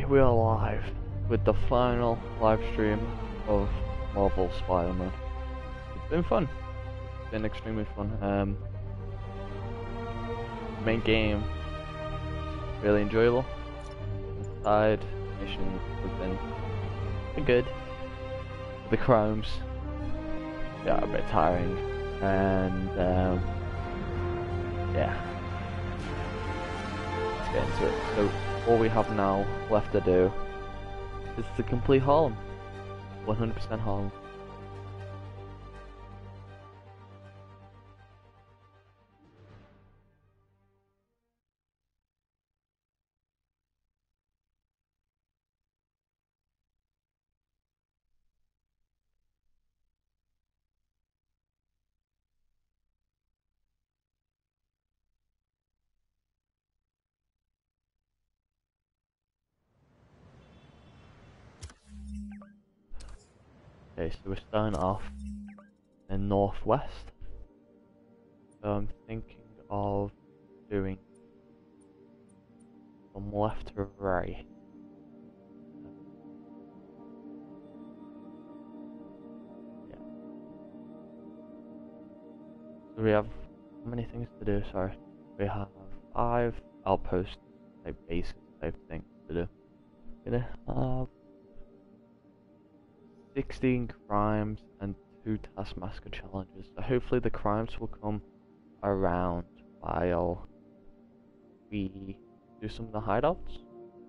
we are live with the final live stream of Marvel Spider-Man. It's been fun. It's been extremely fun. Main game, really enjoyable. Side missions have been good. The crimes, yeah, a bit tiring, and yeah. Let's get into it. So all we have now left to do is to complete Harlem. 100% Harlem. Okay, so we're starting off in Northwest. So I'm thinking of doing from left to right. Yeah. So we have how many things to do? Sorry, we have 5 outpost type bases type things to do. We're gonna have 16 crimes and 2 Taskmaster challenges. So hopefully the crimes will come around while we do some of the hideouts.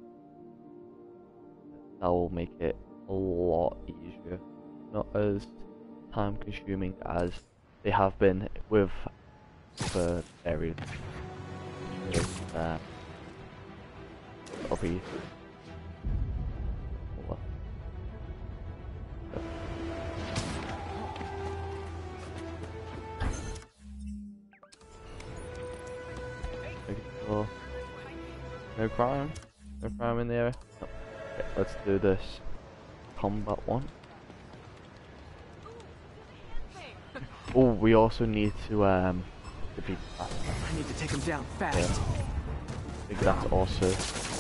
That will make it a lot easier. Not as time consuming as they have been with the areas. Probably no crime? No crime in the area? No. Okay, let's do this combat one. Oh, we also need to defeat that. I need to take him down fast. Yeah. I think that's also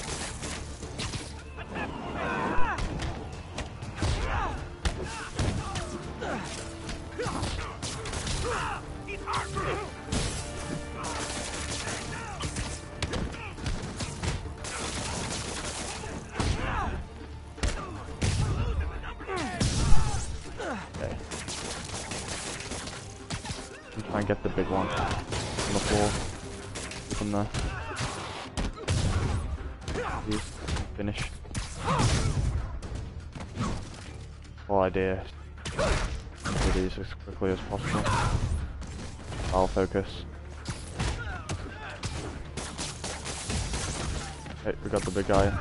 try and get the big one on the floor. From there. Finish. Whole idea is to do these as quickly as possible. I'll focus. Okay, we got the big guy.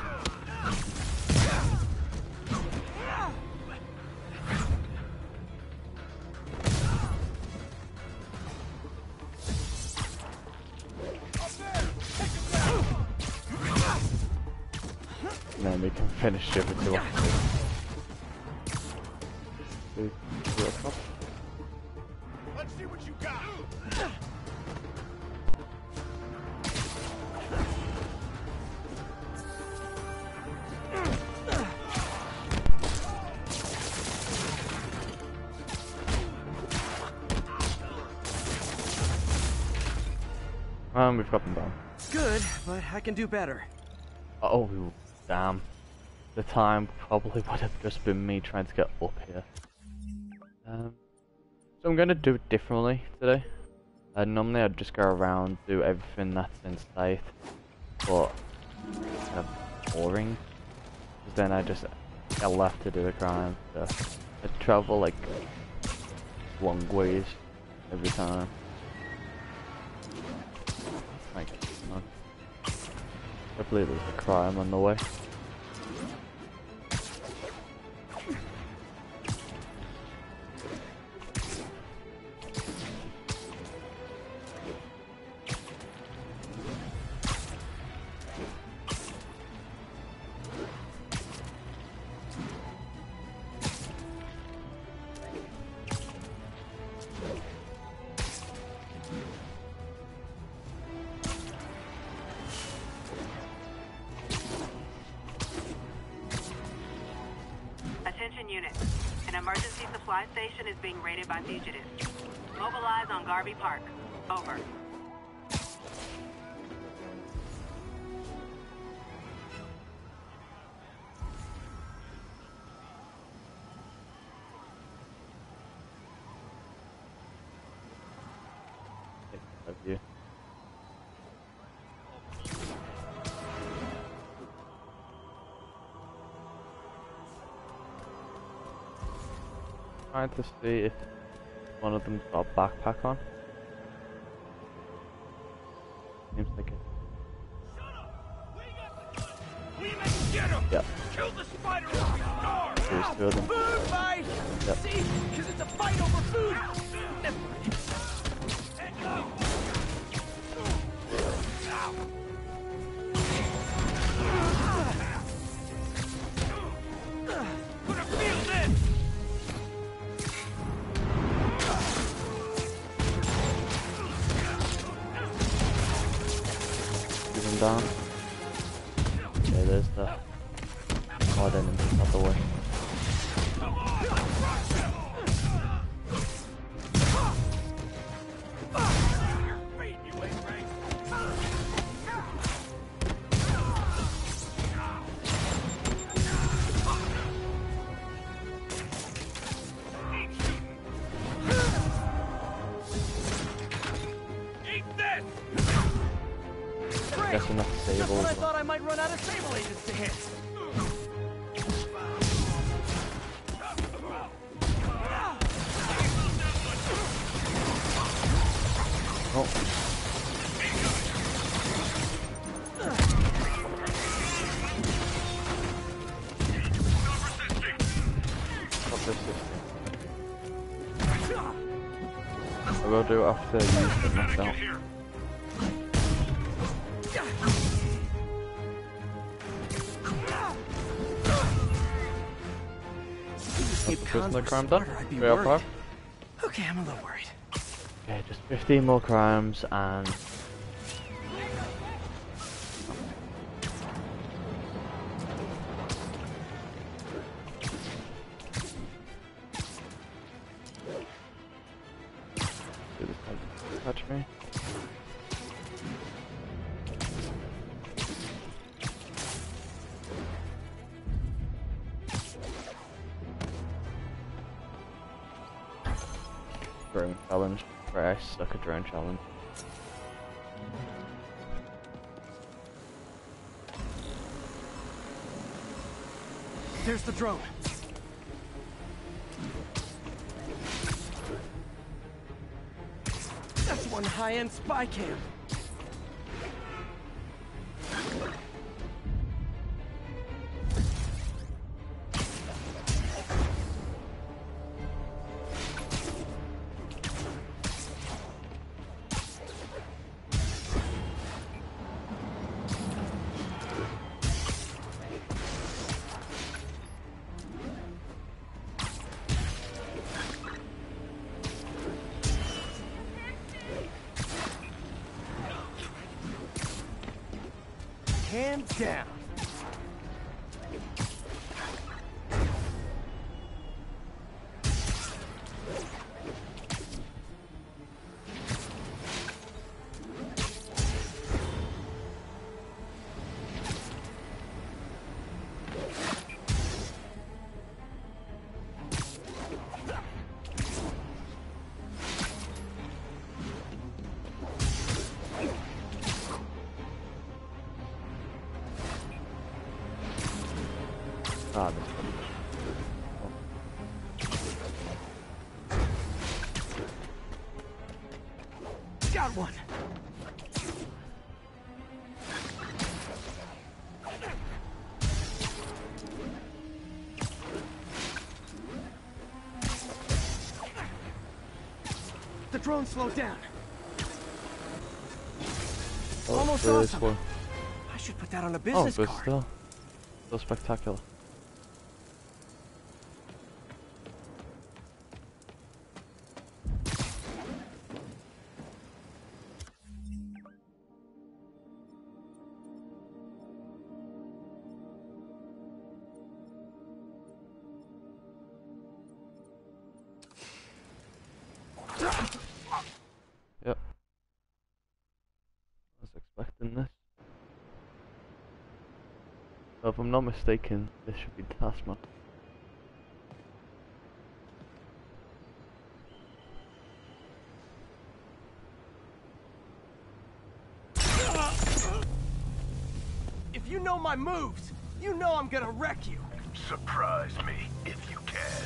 And then we can finish the other 2 off. Let's see what you got. We've got them down. Good, but I can do better. Oh, damn. The time probably would have just been me trying to get up here. So I'm going to do it differently today. Normally I'd just go around, do everything that's in sight, but it's kind of boring. Because then I just get left to do the crime, so I travel like long ways every time. Like, hopefully there's a crime on the way. supply station is being raided by fugitives. Mobilize on Garvey Park. Over. Of you. Trying to see if one of them's got a backpack on. Seems like it. We must get him! Yep. Kill the spider or we starve! There's two of them. Food fight! Yep. See? Because it's a fight over food! Never mind. Gonna feel this! Give him down. Okay, there's the hard enemy out the way. Eat this! Guess enough to save Just all when I of them. thought I might run out of Sable agents to hit. Oh. What's this system? I will do it after you use the knockout. Escape That's cons the were crime done. smarter, I'd be 3 out of worried. 5. Okay, I'm a little worried. Okay, just 15 more crimes and... Do this one. Touch me. Drone challenge. Right, I suck at drone challenge. There's the drone. That's one high-end spy cam. Hands down. Ah, this one. Got one. The drone slowed down. Oh, Almost there is awesome. one. I should put that on a Oh, business but card. still spectacular. expecting this. So if I'm not mistaken, this should be Taskmaster. If you know my moves, you know I'm gonna wreck you. Surprise me if you can.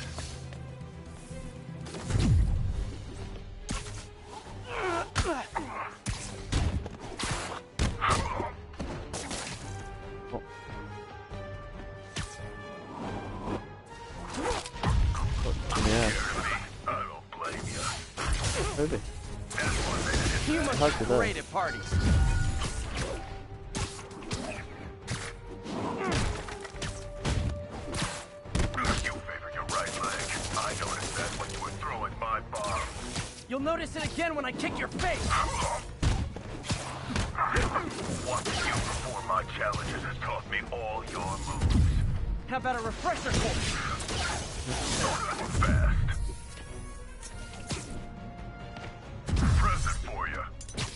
Yeah. I don't blame you. Maybe. You must How be could that? great at parties. You favor your right leg. I noticed that when you were throwing my bomb. You'll notice it again when I kick your face. Watching you perform my challenges has taught me all your moves. How about a refresher course? Fast. Present for you.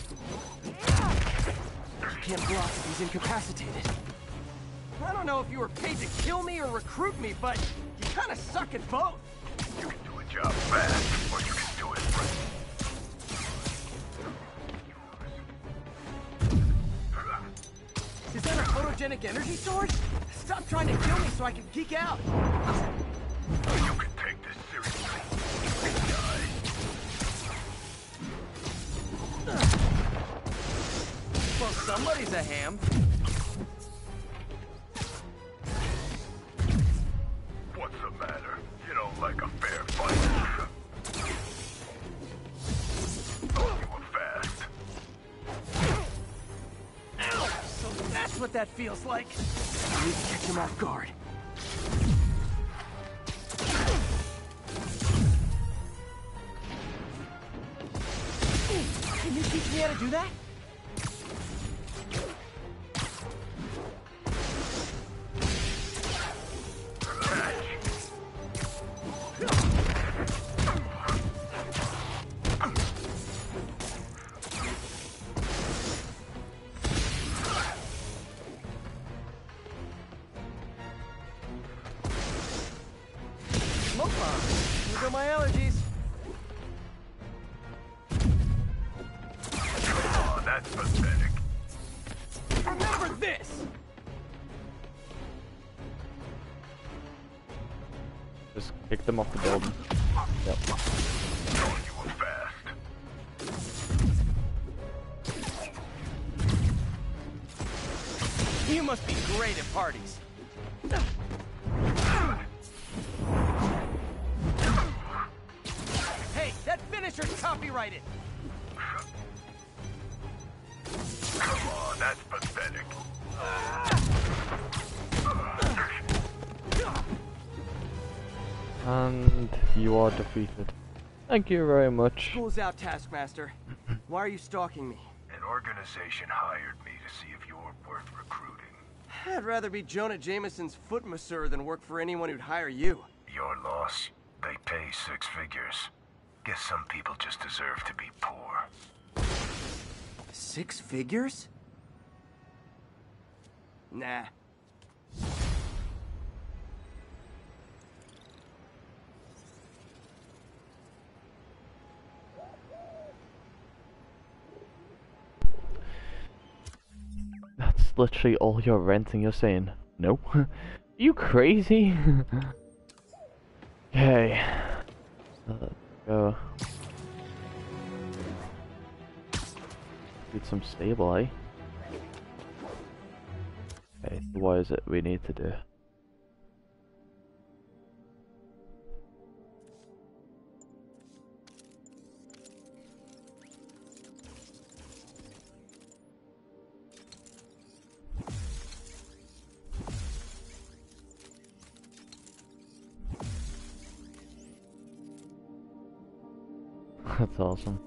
Can't block if he's incapacitated. I don't know if you were paid to kill me or recruit me, but you kind of suck at both. You can do a job fast, or you can do it right. Is that a photogenic energy sword? Stop trying to kill me so I can geek out. You can take this seriously. Well, somebody's a ham. What's the matter? You don't like a fair fight. Oh, you were fast. So that's what that feels like. I need to catch him off guard. Can you teach me how to do that? Smoke bomb. Here go my allergies. Oh, that's pathetic. Remember this! Just kick them off the building. Yep. Oh, you were fast. You must be great at parties. Hey, that finisher's copyrighted. Come on, that's pathetic. And you are defeated. Thank you very much. School's out, Taskmaster. Why are you stalking me? An organization hired me to see if you're worth recruiting. I'd rather be Jonah Jameson's foot masseur than work for anyone who'd hire you. Your loss. They pay 6 figures. Guess some people just deserve to be poor. 6 figures? Nah. That's literally all you're renting. You're saying no? You crazy? Okay. Let's go. Need some stable, eh? Okay, so what is it we need to do? That's awesome.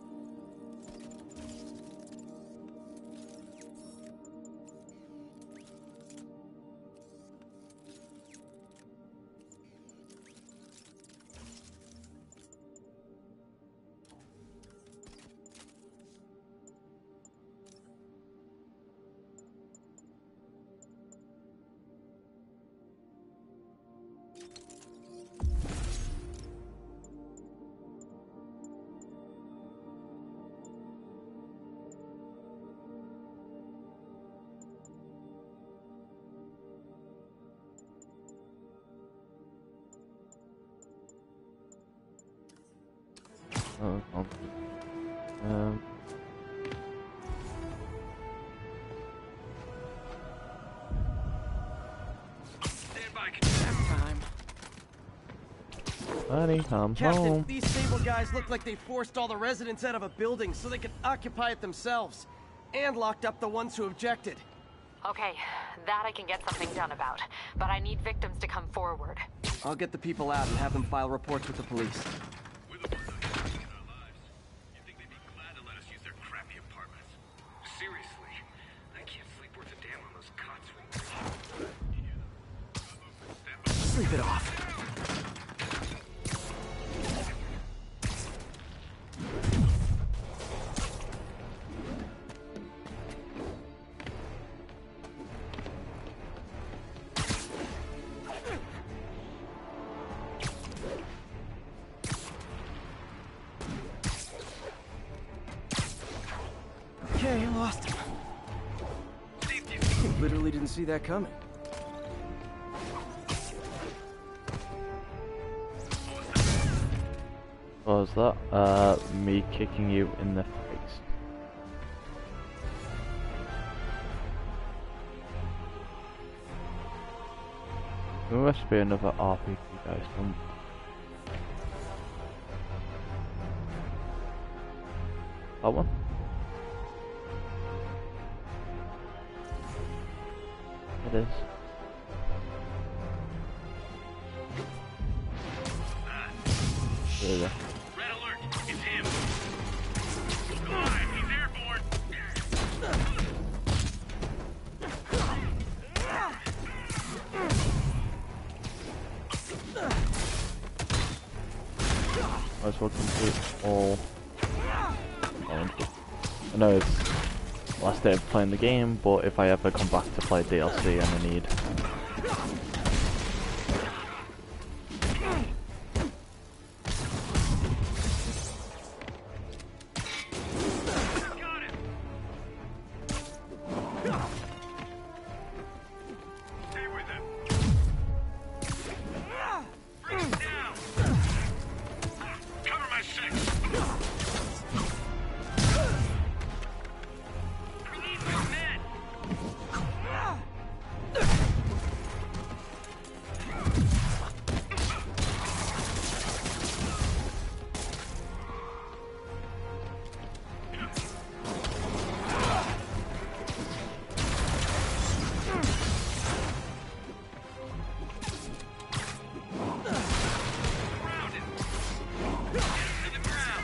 Oh, oh. Stand by. Time. Honey, come Captain, home. these Sable guys look like they forced all the residents out of a building so they could occupy it themselves. And locked up the ones who objected. Okay, that I can get something done about. But I need victims to come forward. I'll get the people out and have them file reports with the police. We're the ones that are risking our lives. You think they'd be glad to let us use their crappy apartments? Seriously, I can't sleep worth a damn on those cots. Sleep it off. Okay, I lost him. Literally didn't see that coming. What was that? Me kicking you in the face. There must be another RPG, guys. That one? It is. There we go. Red alert! It's him! Look alive! He's airborne! Might as well complete all. I know it's last day of playing the game, but if I ever come back to play DLC, I'm in need. Stay with him! Bring him down! Cover my six! We need more men! Surrounded! Get him to the ground!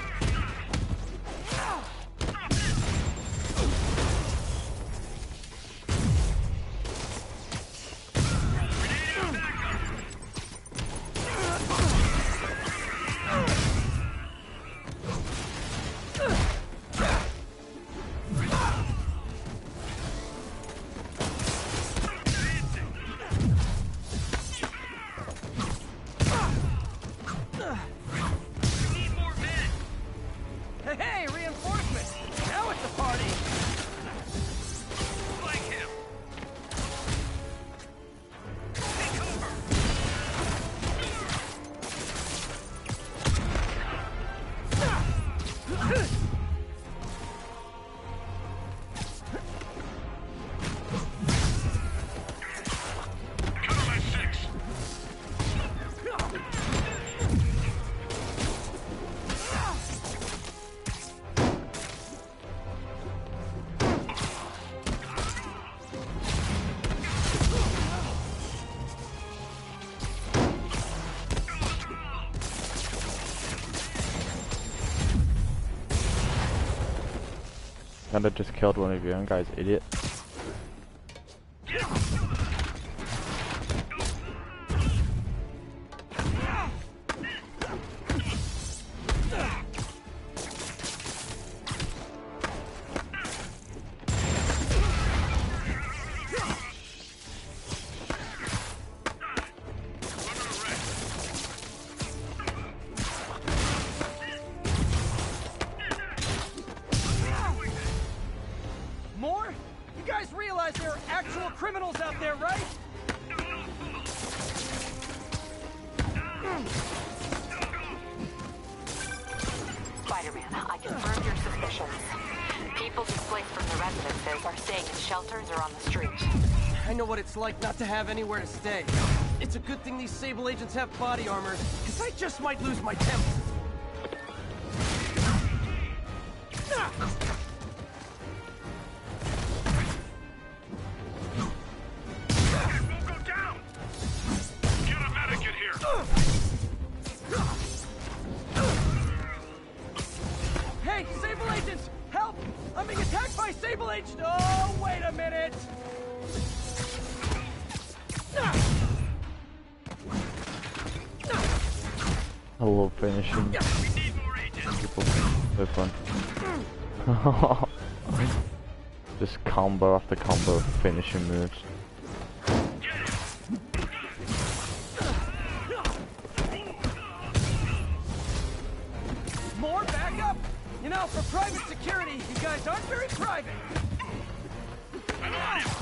Grenade backup! We need more men! Hey, hey, reinforcements! Now it's a party! Flank him! Take over! Cover my six! Kinda just killed one of your own guys, idiot. More? You guys realize there are actual criminals out there, right? Spider-Man, I confirmed your suspicions. People displaced from the residences are staying in shelters or on the street. I know what it's like not to have anywhere to stay. It's a good thing these Sable agents have body armor, because I just might lose my temper. Won't go down! Get a medic in here! Hey, Sable agents! Help! I'm being attacked by Sable agents! Oh, wait a minute! I love finishing We need more agents! people. So fun. Just combo after combo of finishing moves. More backup? You know, for private security, you guys aren't very private. I'm on him!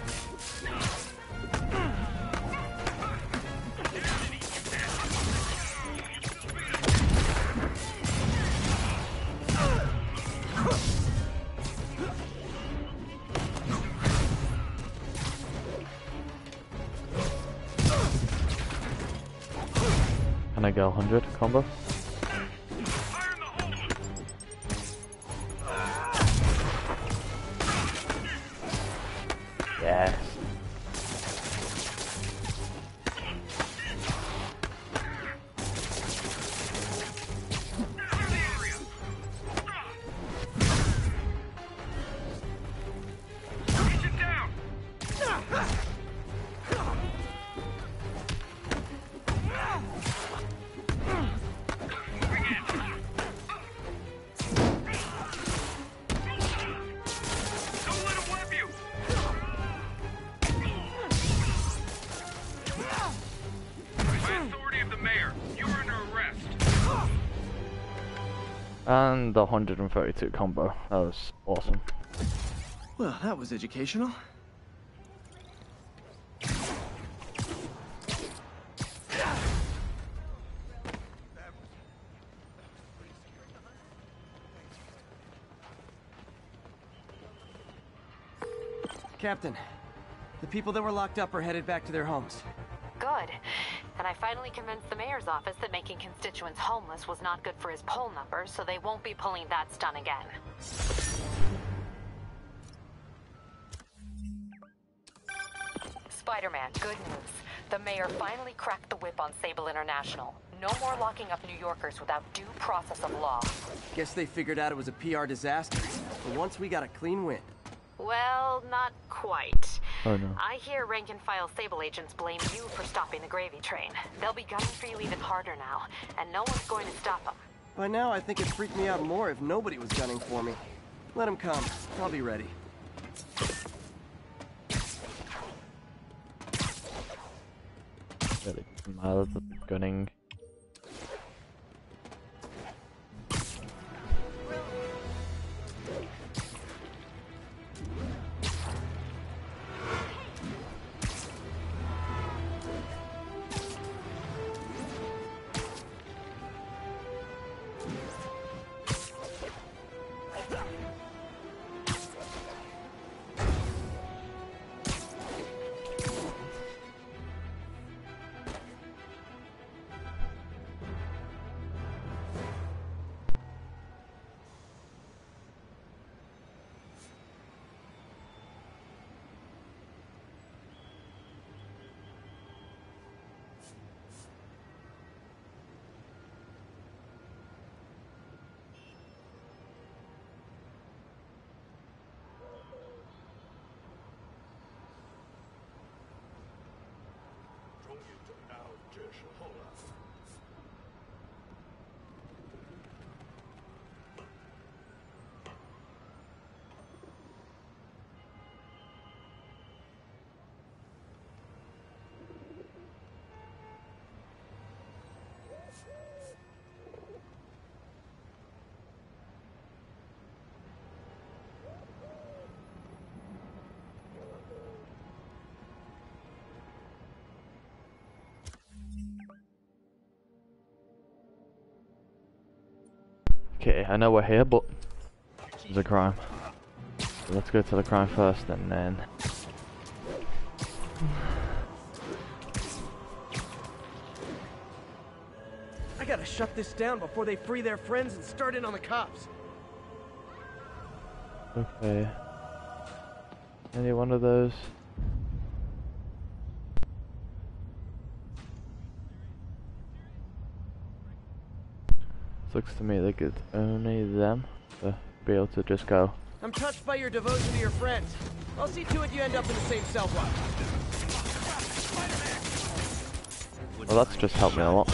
Can I go 100 combo? Fire in the hole! Yes. Clear the area! Agent down! Moving in! Don't let him web you! By authority of the mayor, you are under arrest. And the 132 combo. That was awesome. Well, that was educational. Captain, the people that were locked up are headed back to their homes. Good. And I finally convinced the mayor's office that making constituents homeless was not good for his poll numbers, so they won't be pulling that stunt again. Spider-Man, good news. The mayor finally cracked the whip on Sable International. No more locking up New Yorkers without due process of law. Guess they figured out it was a PR disaster. But once we got a clean win. Well, not quite. Oh no. I hear rank-and-file Sable agents blame you for stopping the gravy train. They'll be gunning for you even harder now, and no one's going to stop them. By now, I think it'd freak me out more if nobody was gunning for me. Let them come. I'll be ready. Really doesn't matter the gunning. Okay, I know we're here, but there's a crime. So let's go to the crime first, and then... I gotta shut this down before they free their friends and start in on the cops. Okay. Any one of those? Looks to me like it's only them to be able to just go. I'm touched by your devotion to your friends. I'll see to it you end up in the same cell block. Well, that's just helped me a lot.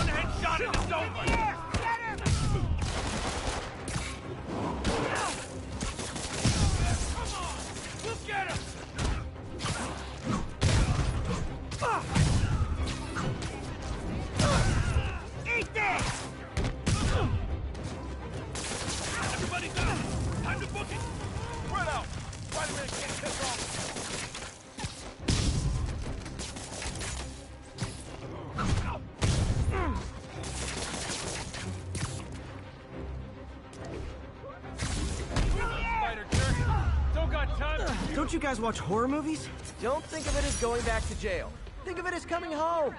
Don't you guys watch horror movies? Don't think of it as going back to jail. Think of it as coming home.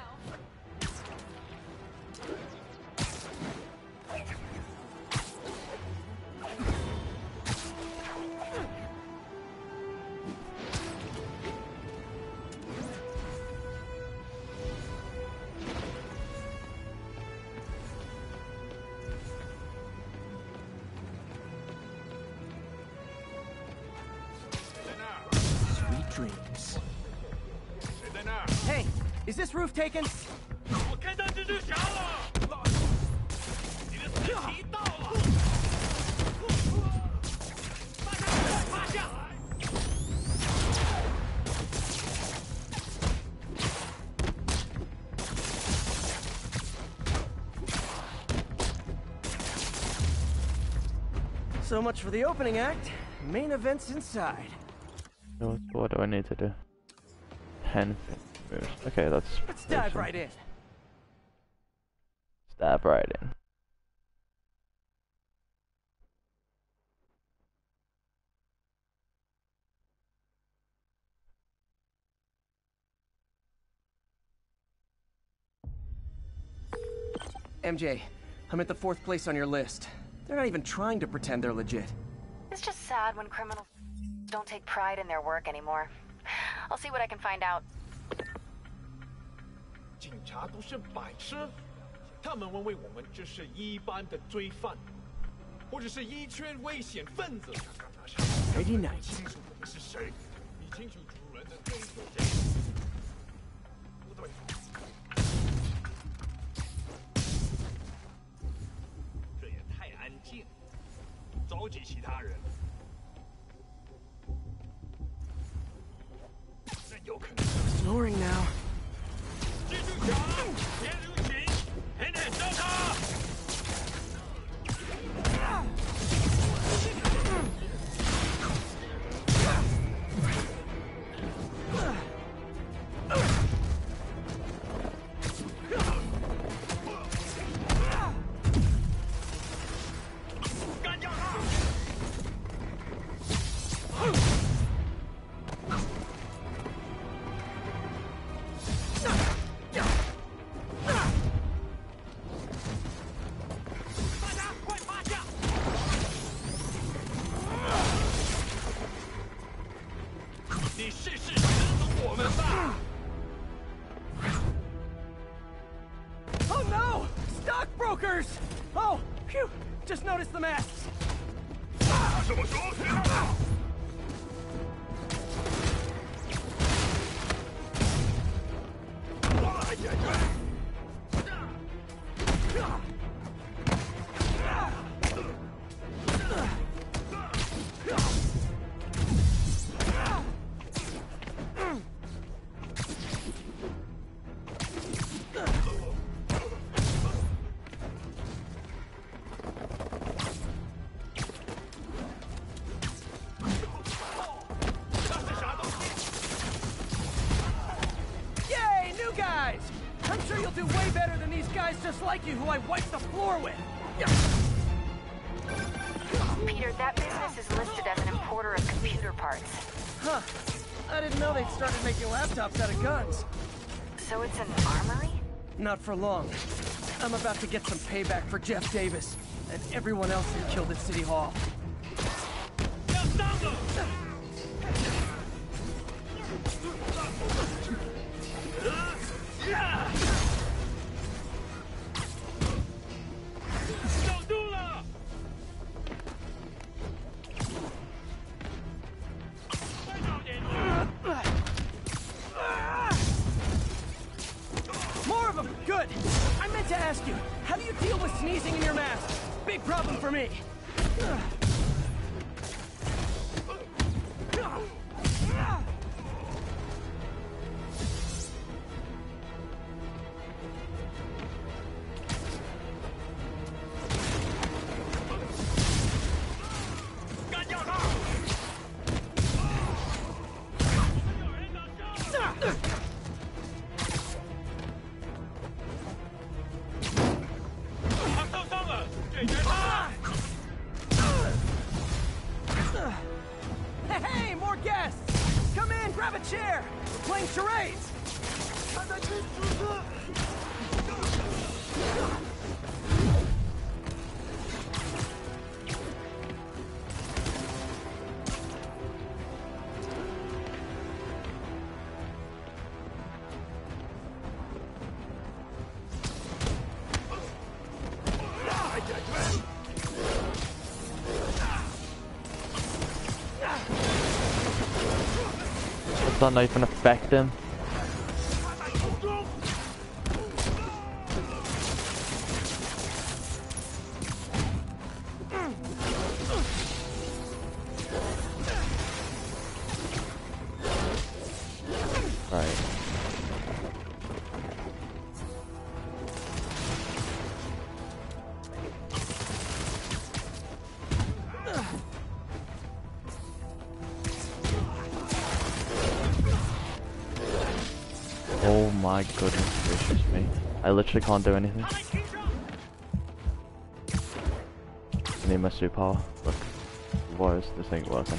Dreams. Hey, is this roof taken? So much for the opening act. Main event's inside. So what do I need to do? 10 moves. Okay, let's dive right in. Stab right in. MJ, I'm at the 4th place on your list. They're not even trying to pretend they're legit. It's just sad when criminals don't take pride in their work anymore. I'll see what I can find out. 警察都是白痴，他们认为我们只是一般的罪犯，或者是一群危险分子。 Pretty nice. 清楚我们是谁，你清楚主人的追求谁？不对，这也太安静，召集其他人。 Snoring now. 记住讲，别留情，狠狠烧他！ Oh no! Stockbrokers! Oh, phew! Just noticed the masks. 什么时候去？ Yay, new guys! I'm sure you'll do way better than these guys just like you who I wiped the floor with. Peter, that business is listed as an importer of computer parts. Huh. I didn't know they'd started making laptops out of guns. So it's an armory? Not for long. I'm about to get some payback for Jeff Davis and everyone else who killed at City Hall. More of them! Good! I meant to ask you, how do you deal with sneezing in your mask? Big problem for me. Hey, more guests! Come in, grab a chair! We're playing charades! Does that not even affect him? Right. Oh my goodness gracious me. I literally can't do anything. I need my superpower. Look. Why is this ain't working?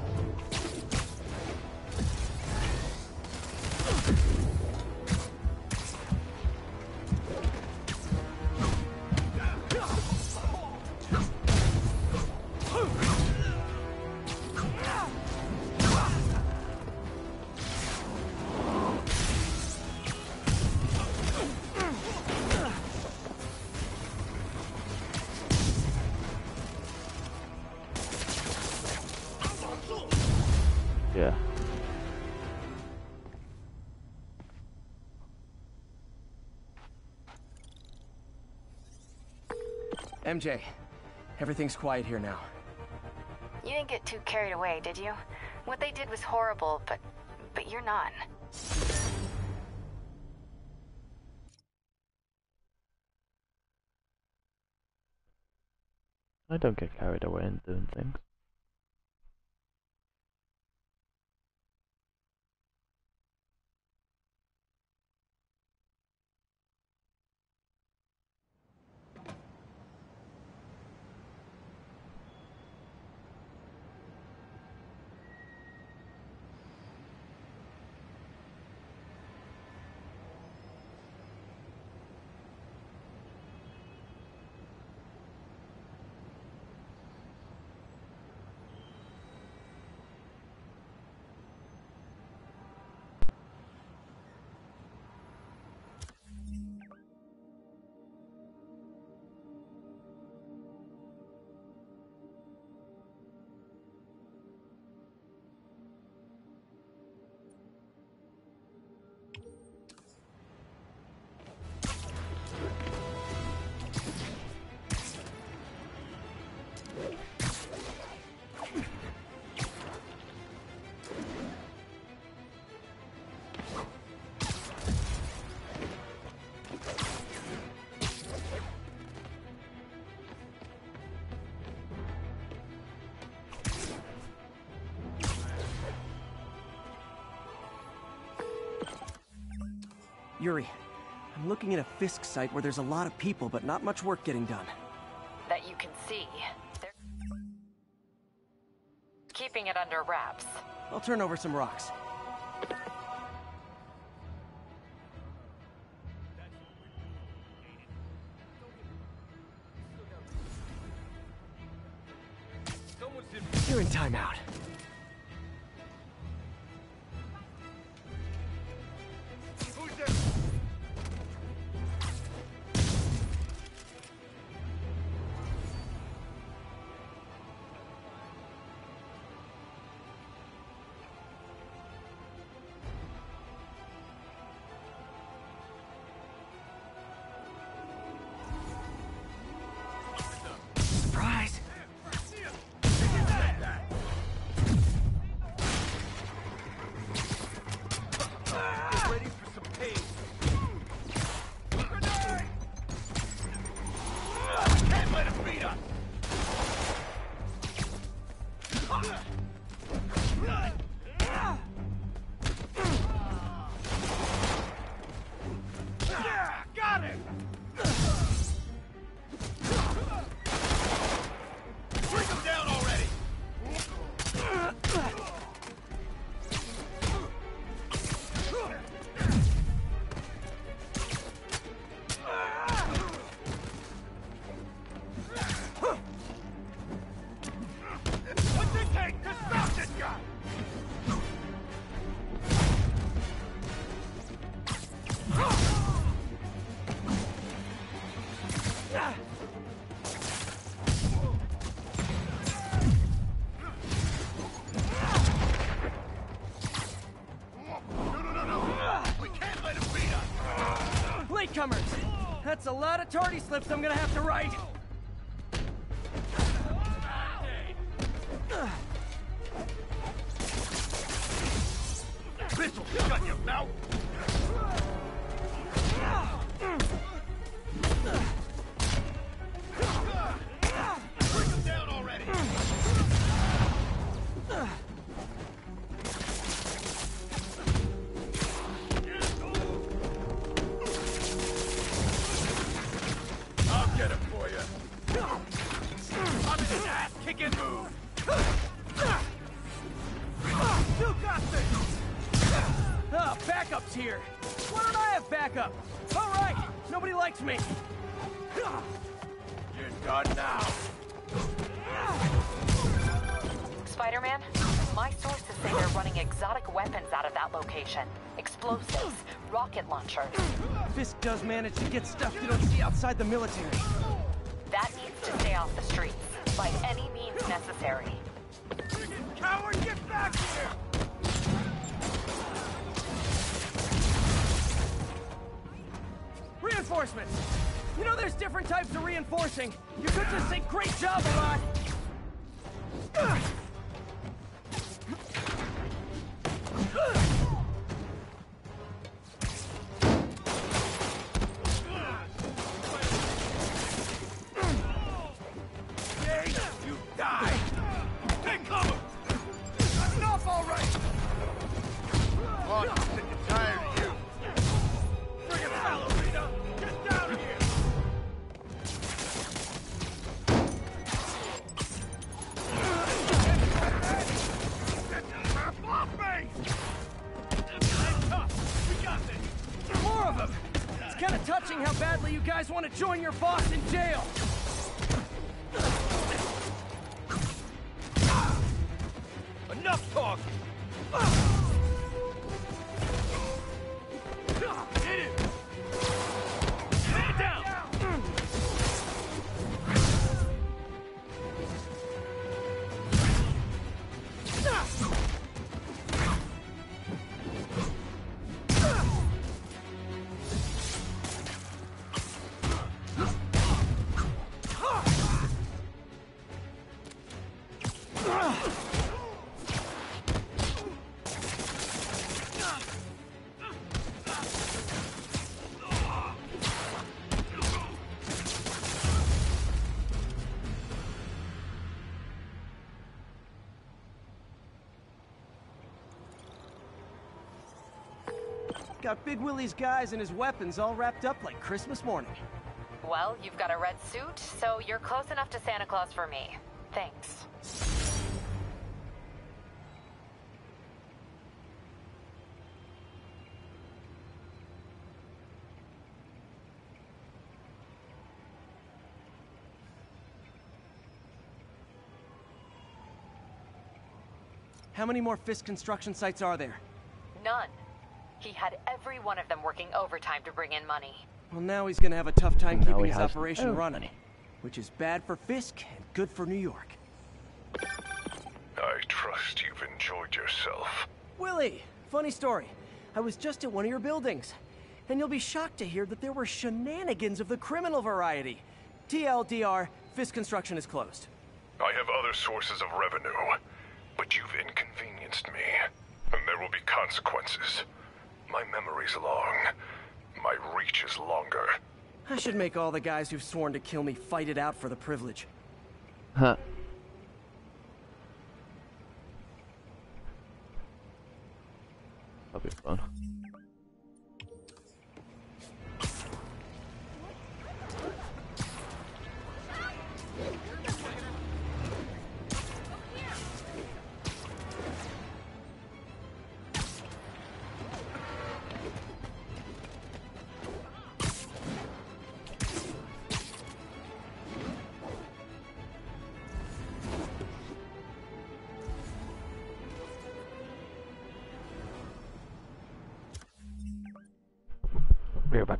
Yeah. MJ, everything's quiet here now. You didn't get too carried away, did you? What they did was horrible, but you're not. I don't get carried away in doing things. Yuri, I'm looking at a Fisk site where there's a lot of people, but not much work getting done. That you can see. keeping it under wraps. I'll turn over some rocks. You're in timeout. Surprise! Get ready for some pain. Can't let him beat us. Yeah, got him. Bring him down already. What's it take to stop this guy? No. We can't let him beat us. Latecomers! That's a lot of tardy slips I'm gonna have to write. This'll shut your mouth. Bring him down already. I'll get him for you. I'm in an ass-kicking move. You got this. Oh, backup's here. Why don't I have backup? All right, nobody likes me. You're done now. Spider-Man, my sources say they're running exotic weapons out of that location. Explosives, rocket launchers. Fisk does manage to get stuff you don't see outside the military. That needs to stay off the streets, by any means necessary. Coward, get back here! Reinforcements! You know there's different types of reinforcing. You could just say great job a lot. Yay, you die! Take cover! Enough already! Oh, I'm sick and tired of you. Bring it, ballerina! Get down here! Off me! Hang tough! We got this! More of them! It's kind of touching how badly you guys want to join your boss in jail. Enough talk! Hit him! Man down! Got Big Willie's guys and his weapons all wrapped up like Christmas morning. Well, you've got a red suit, so you're close enough to Santa Claus for me. Thanks. How many more Fisk construction sites are there? None. He had every one of them working overtime to bring in money. Well, now he's gonna have a tough time Now keeping he his has operation no running. money. Which is bad for Fisk and good for New York. I trust you've enjoyed yourself. Willie, funny story. I was just at one of your buildings. And you'll be shocked to hear that there were shenanigans of the criminal variety. TLDR, Fisk Construction is closed. I have other sources of revenue, but you've inconvenienced me, and there will be consequences. My memory's long. My reach is longer. I should make all the guys who've sworn to kill me fight it out for the privilege. Huh. That'll be fun. Be right back.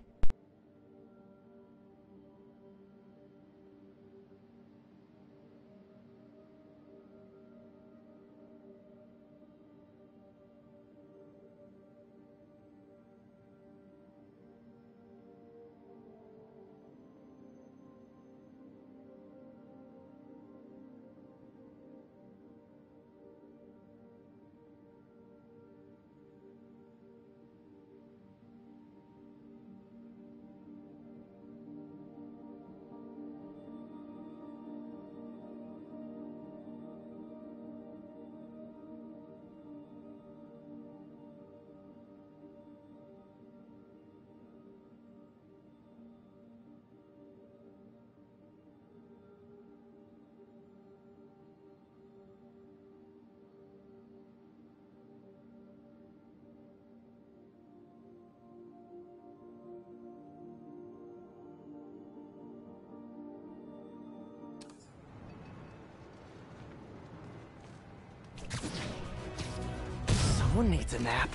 Someone needs a nap.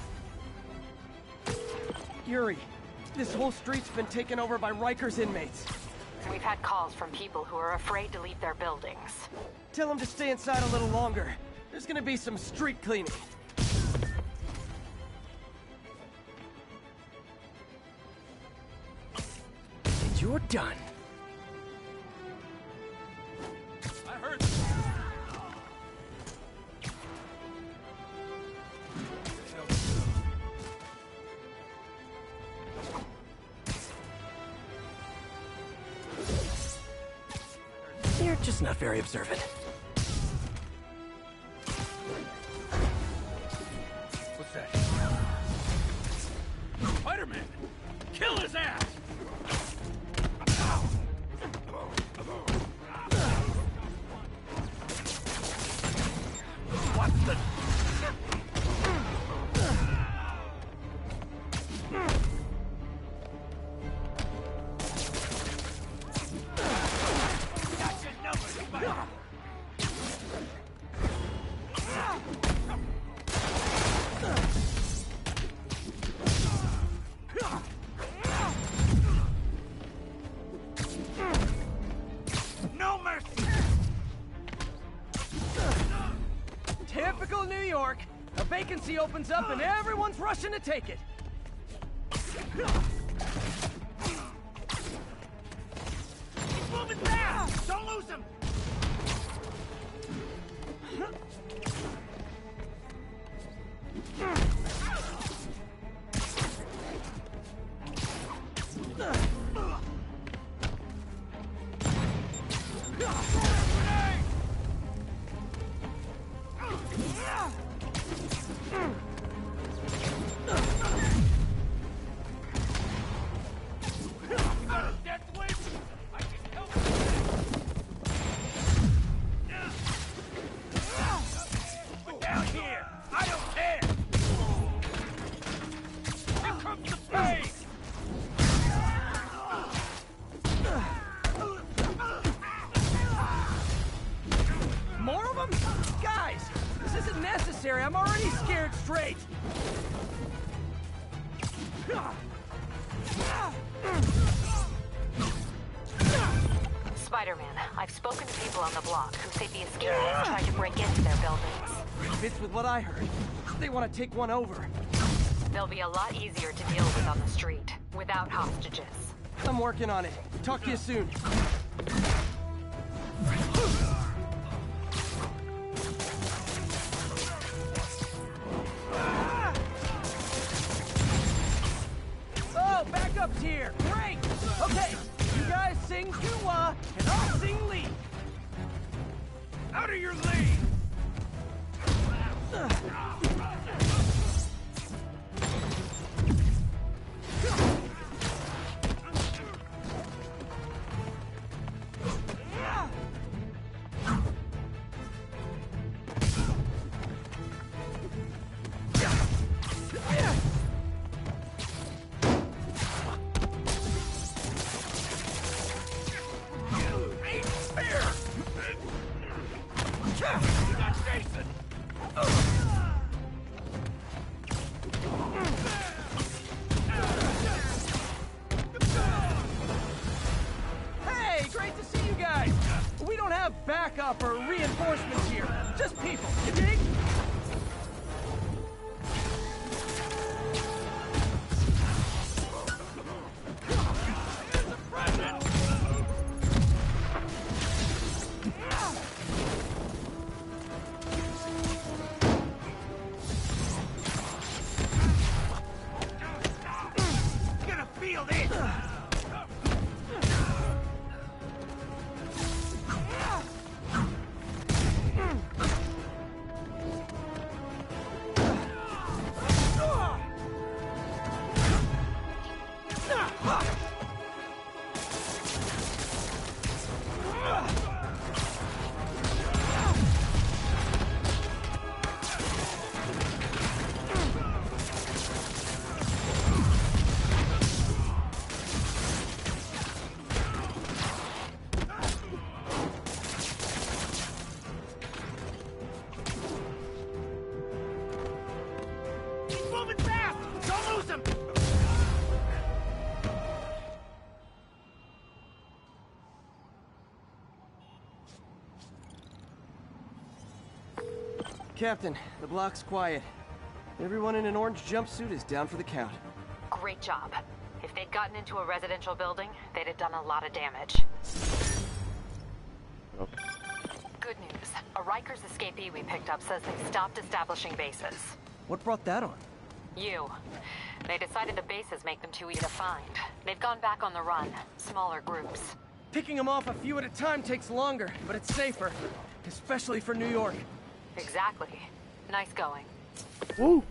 Yuri, this whole street's been taken over by Rikers inmates. We've had calls from people who are afraid to leave their buildings. Tell them to stay inside a little longer. There's gonna be some street cleaning. And you're done. I heard. You're just not very observant. What's that? Spider-Man! Kill his ass! What the? That's your number, Spider! No mercy! Typical New York. A vacancy opens up and everyone's rushing to take it. He's moving fast! Don't lose him! That's way. I can help you. But down here, I don't care. Here comes the pain. More of them? Guys, this isn't afraid! Spider-Man, I've spoken to people on the block who say the escapees tried to break into their buildings. Fits with what I heard. They want to take one over. They'll be a lot easier to deal with on the street, without hostages. I'm working on it. Talk to you soon. Oh, backup's here. Great. Okay, you guys sing Dua, and I'll sing Lee. Out of your lane! Ain't fair! You got Jason! Hey, great to see you guys. We don't have backup or reinforcements here. Just people, you dig? Gonna feel this! He's moving fast! Don't lose him! Captain, the block's quiet. Everyone in an orange jumpsuit is down for the count. Great job. If they'd gotten into a residential building, they'd have done a lot of damage. Okay. Good news. A Rikers escapee we picked up says they stopped establishing bases. What brought that on? You. They decided the bases make them too easy to find. They've gone back on the run. Smaller groups. Picking them off a few at a time takes longer, but it's safer. Especially for New York. Exactly. Nice going. Woo!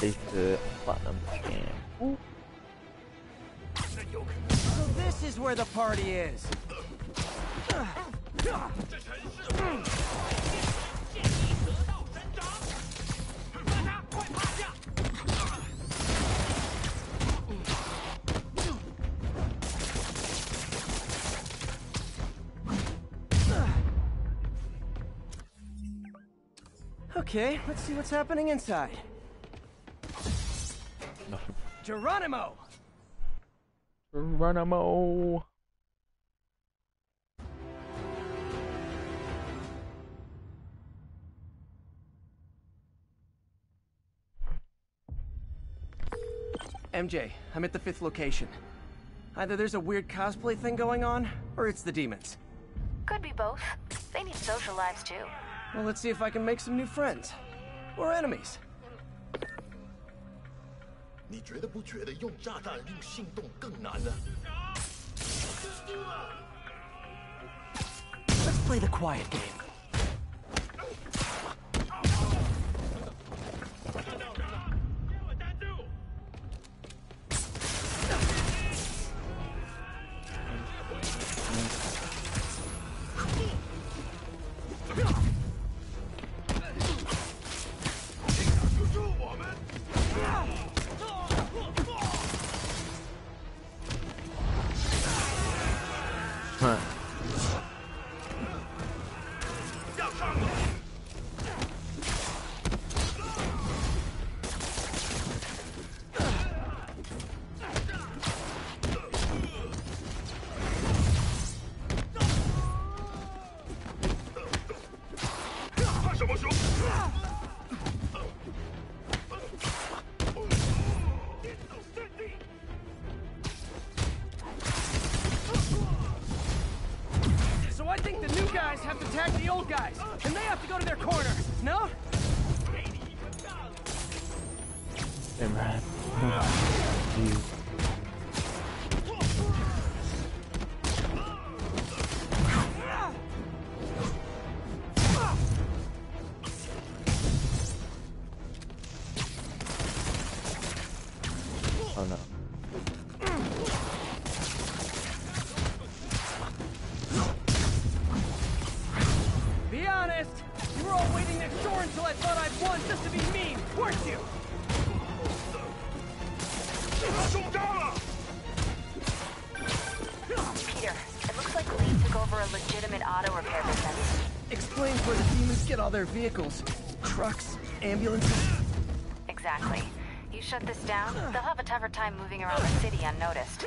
ready to platinum game. So this is where the party is. Okay, let's see what's happening inside. Nothing. Geronimo! Geronimo! MJ, I'm at the 5th location. Either there's a weird cosplay thing going on, or it's the demons. Could be both. They need social lives too. Well, let's see if I can make some new friends. Or enemies. 你觉得不觉得用炸弹令心动更难呢？ Let's play the quiet game. Huh. 看什么熊？ So I think the new guys have to tag the old guys, and they have to go to their corner, no? Imran. Jeez. Oh no. Be honest, you were all waiting next door until I thought I'd won just to be mean, weren't you? 中招了！ Peter, it looks like Lee took over a legitimate auto repair business. Explains where the demons get all their vehicles. Trucks, ambulances. Exactly. You shut this down, they'll have a tougher time moving around the city unnoticed.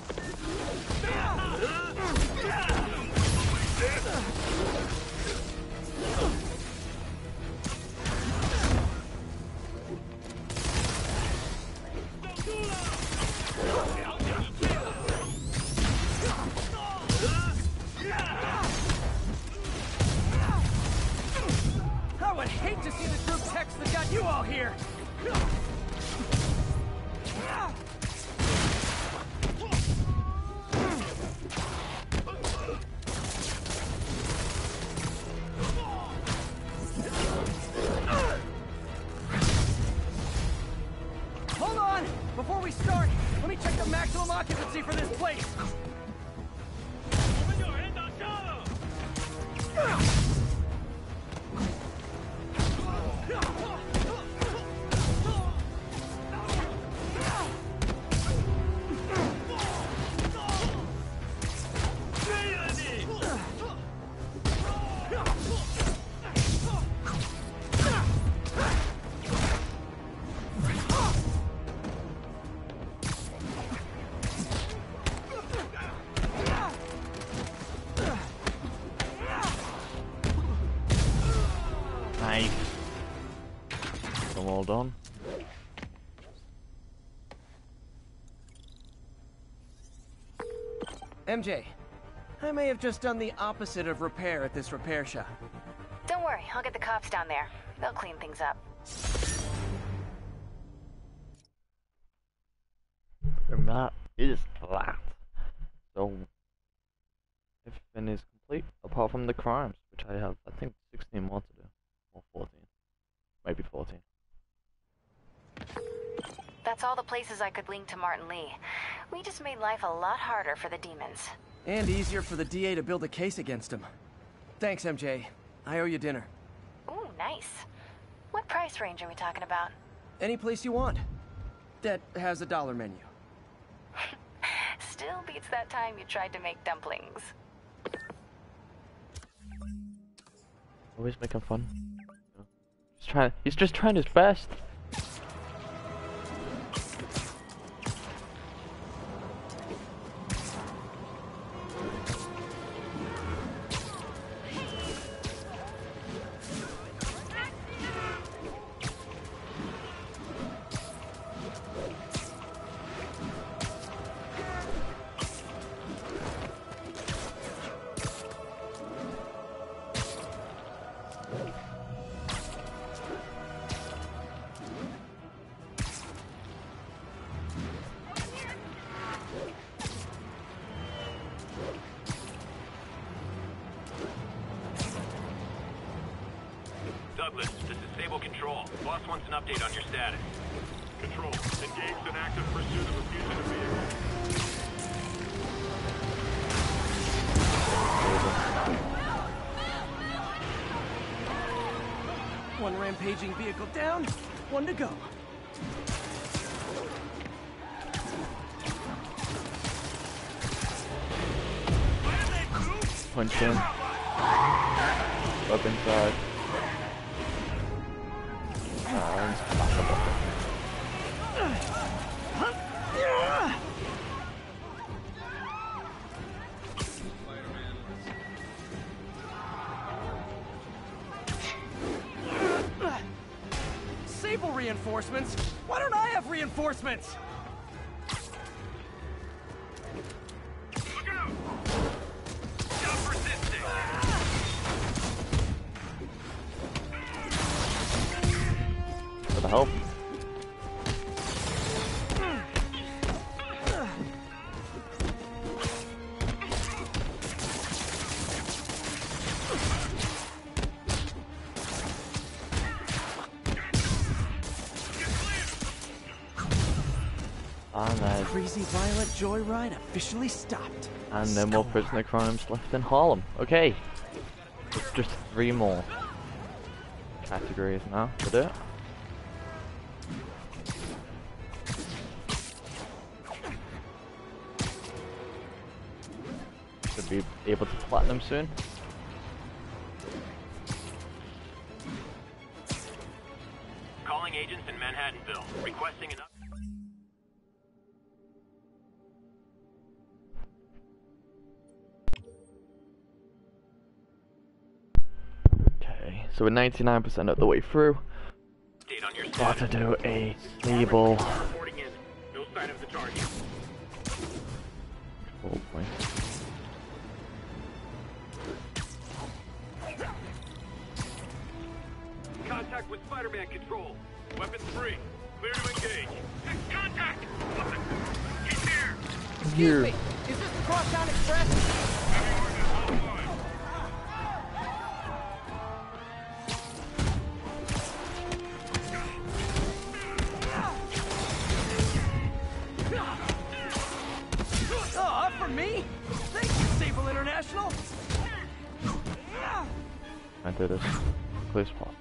I would hate to see the group text that got you all here. Hold on! Before we start, let me check the maximum occupancy for this place. 我们有人挡车了！ 追了你！ Nice. Well done. MJ, I may have just done the opposite of repair at this repair shop. Don't worry, I'll get the cops down there. They'll clean things up. And that is that. So everything is complete apart from the crimes, which I have, I think, 16 more to do. Or 14. Maybe 14. That's all the places I could link to Martin Lee. We just made life a lot harder for the demons. And easier for the DA to build a case against him. Thanks, MJ. I owe you dinner. Ooh, nice. What price range are we talking about? Any place you want. That has a dollar menu. Still beats that time you tried to make dumplings. Always making fun. He's just trying his best. Douglas, this is Sable Control. Boss wants an update on your status. Control, engaged in active pursuit of a fugitive vehicle. One rampaging vehicle down, one to go. Punch in. Up inside. Sable reinforcements? Why don't I have reinforcements? Look out! Stop resisting! For the help. Crazy violent joyride officially stopped. And no more prisoner crimes left in Harlem. Okay. It's just 3 more categories now to do it. Should be able to platinum soon. Calling agents in Manhattanville, requesting an Okay, so we're 99% of the way through. update on your Got status. to do a Sable. Reporting in. No sign of the target. Oh boy. Contact with Spider-Man Control. Weapons free. Clear to engage. Contact! He's here! Excuse me, is this the Crosstown Express? Oh, up for me? Thank you, Sable International. I do this as quickly as possible.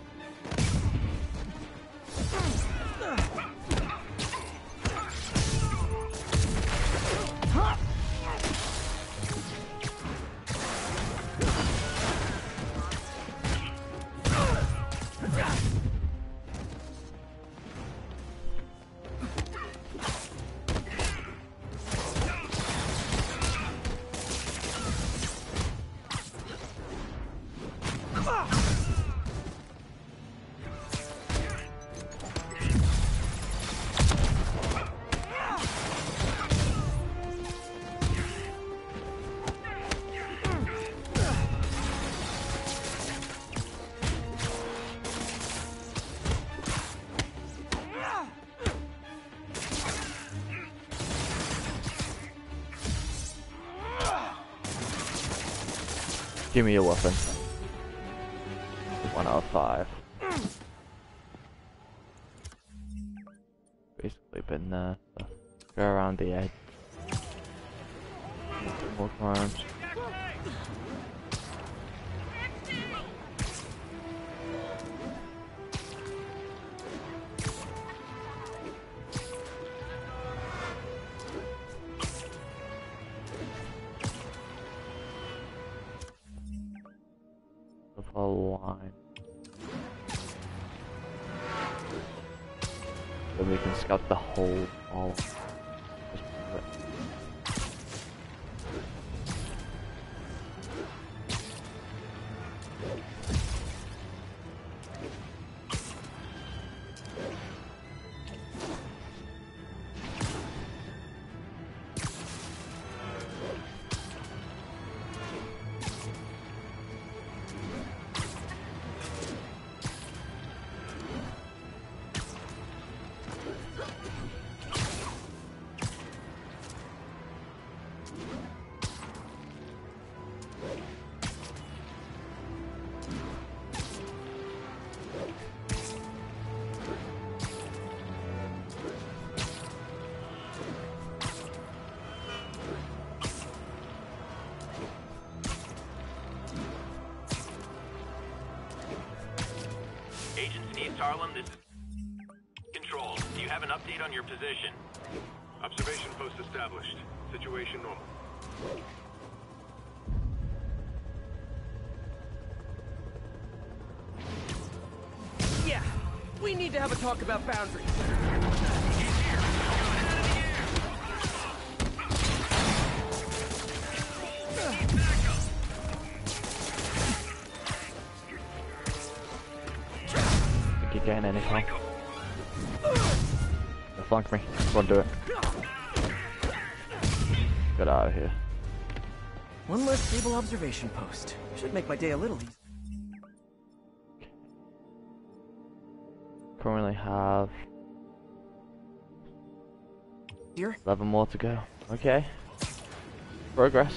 Give me a weapon. 1 out of 5. basically been there. So go around the edge. Walk around. The whole line. So we can scout the whole wall. Harlem, this is Control. Do you have an update on your position? Observation post established. Situation normal. Yeah, we need to have a talk about boundaries. Getting anything. Flank me. Go on, do it. Get out of here. One less stable observation post. Should make my day a little easier. Currently have 11 more to go. Okay. Progress.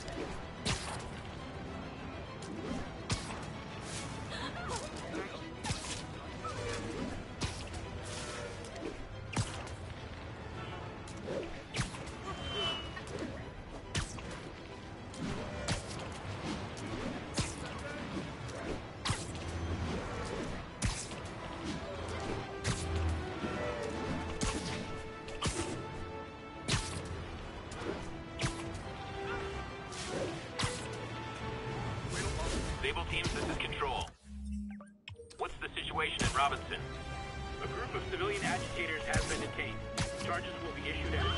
Sable teams, this is Control. What's the situation at Robinson? A group of civilian agitators has been detained. Charges will be issued at...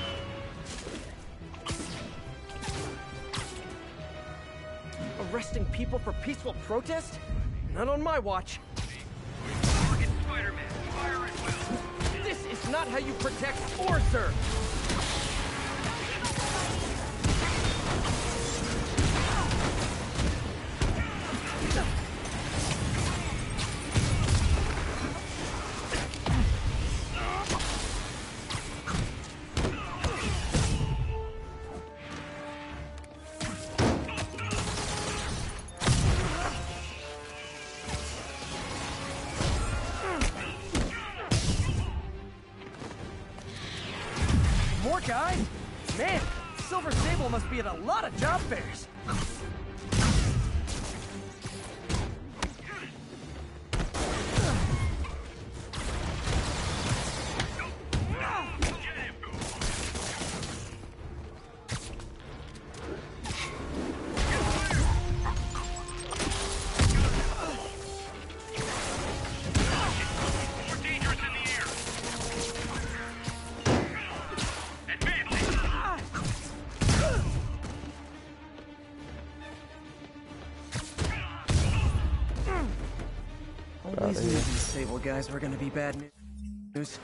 Arresting people for peaceful protest? Not on my watch. Target Spider-Man. Fire at will. This is not how you protect or serve. More guys? Man, Silver Sable must be at a lot of job fairs. Always knew these Sable guys were gonna be bad news.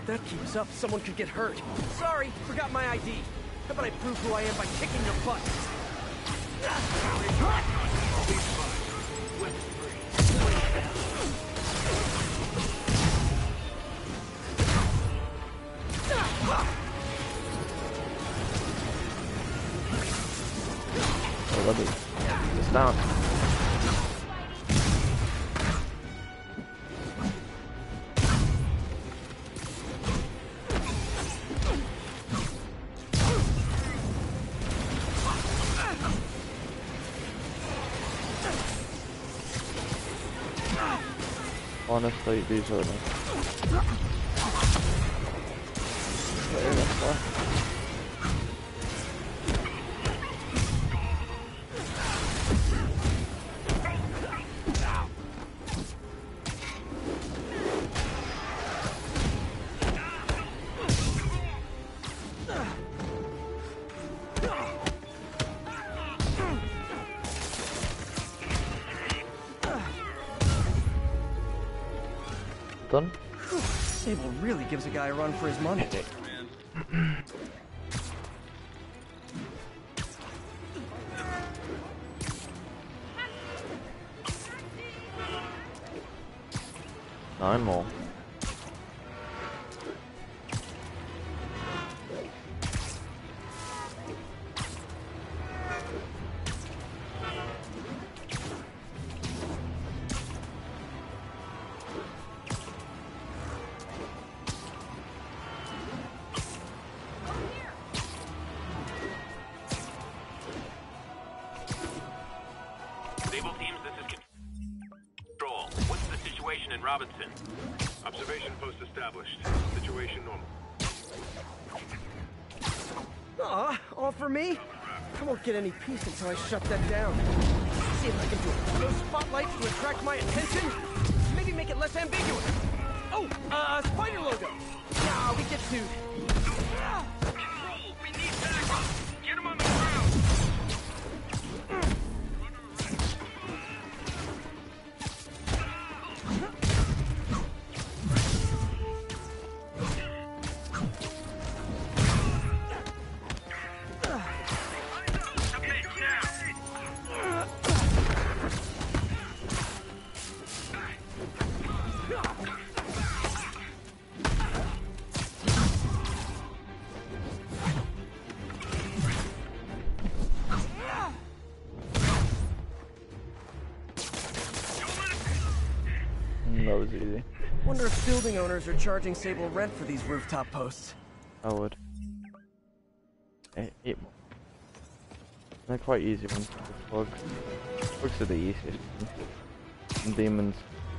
that keeps up, someone could get hurt. Sorry, forgot my ID. How about I prove who I am by kicking your butt? Oh, let me just down. Honestly, these are the... Done? Sable really gives a guy a run for his money. Nine more. Sable teams, this is Control. What's the situation in Robinson? Observation post established. Situation normal. Aw, all for me? I won't get any peace until I shut that down. See if I can do it. Those spotlights to attract my attention? Maybe make it less ambiguous. Oh, spider logo. Nah, we get sued. Control, we need backup. Get him on the ground. Okay, now. That was easy. Wonder if building owners are charging Sable rent for these rooftop posts. I would. They're quite easy ones. Bugs. Bugs are the easiest ones. And demons.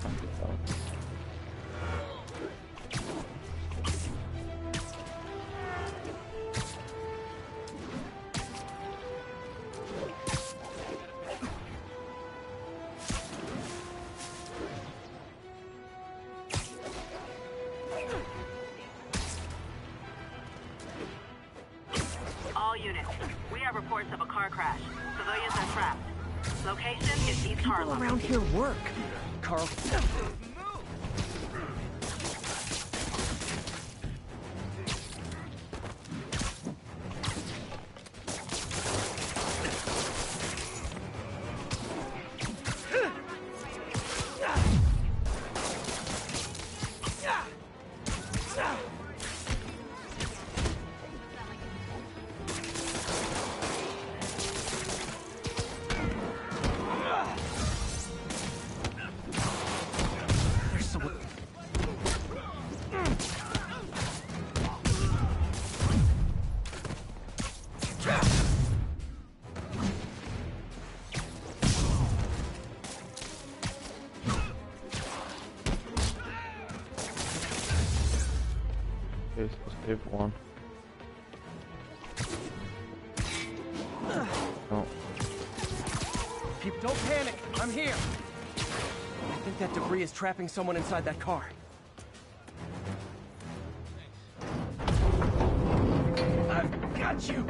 All units, we have reports of a car crash. Civilians are trapped. Location is East People Harlem. around here work. Carl. There's someone. Okay, supposed to have one. Oh. People, don't panic. I'm here. I think that debris is trapping someone inside that car. I've got you.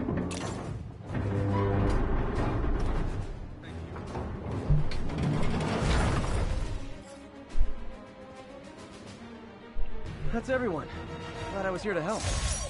That's everyone. Glad I was here to help.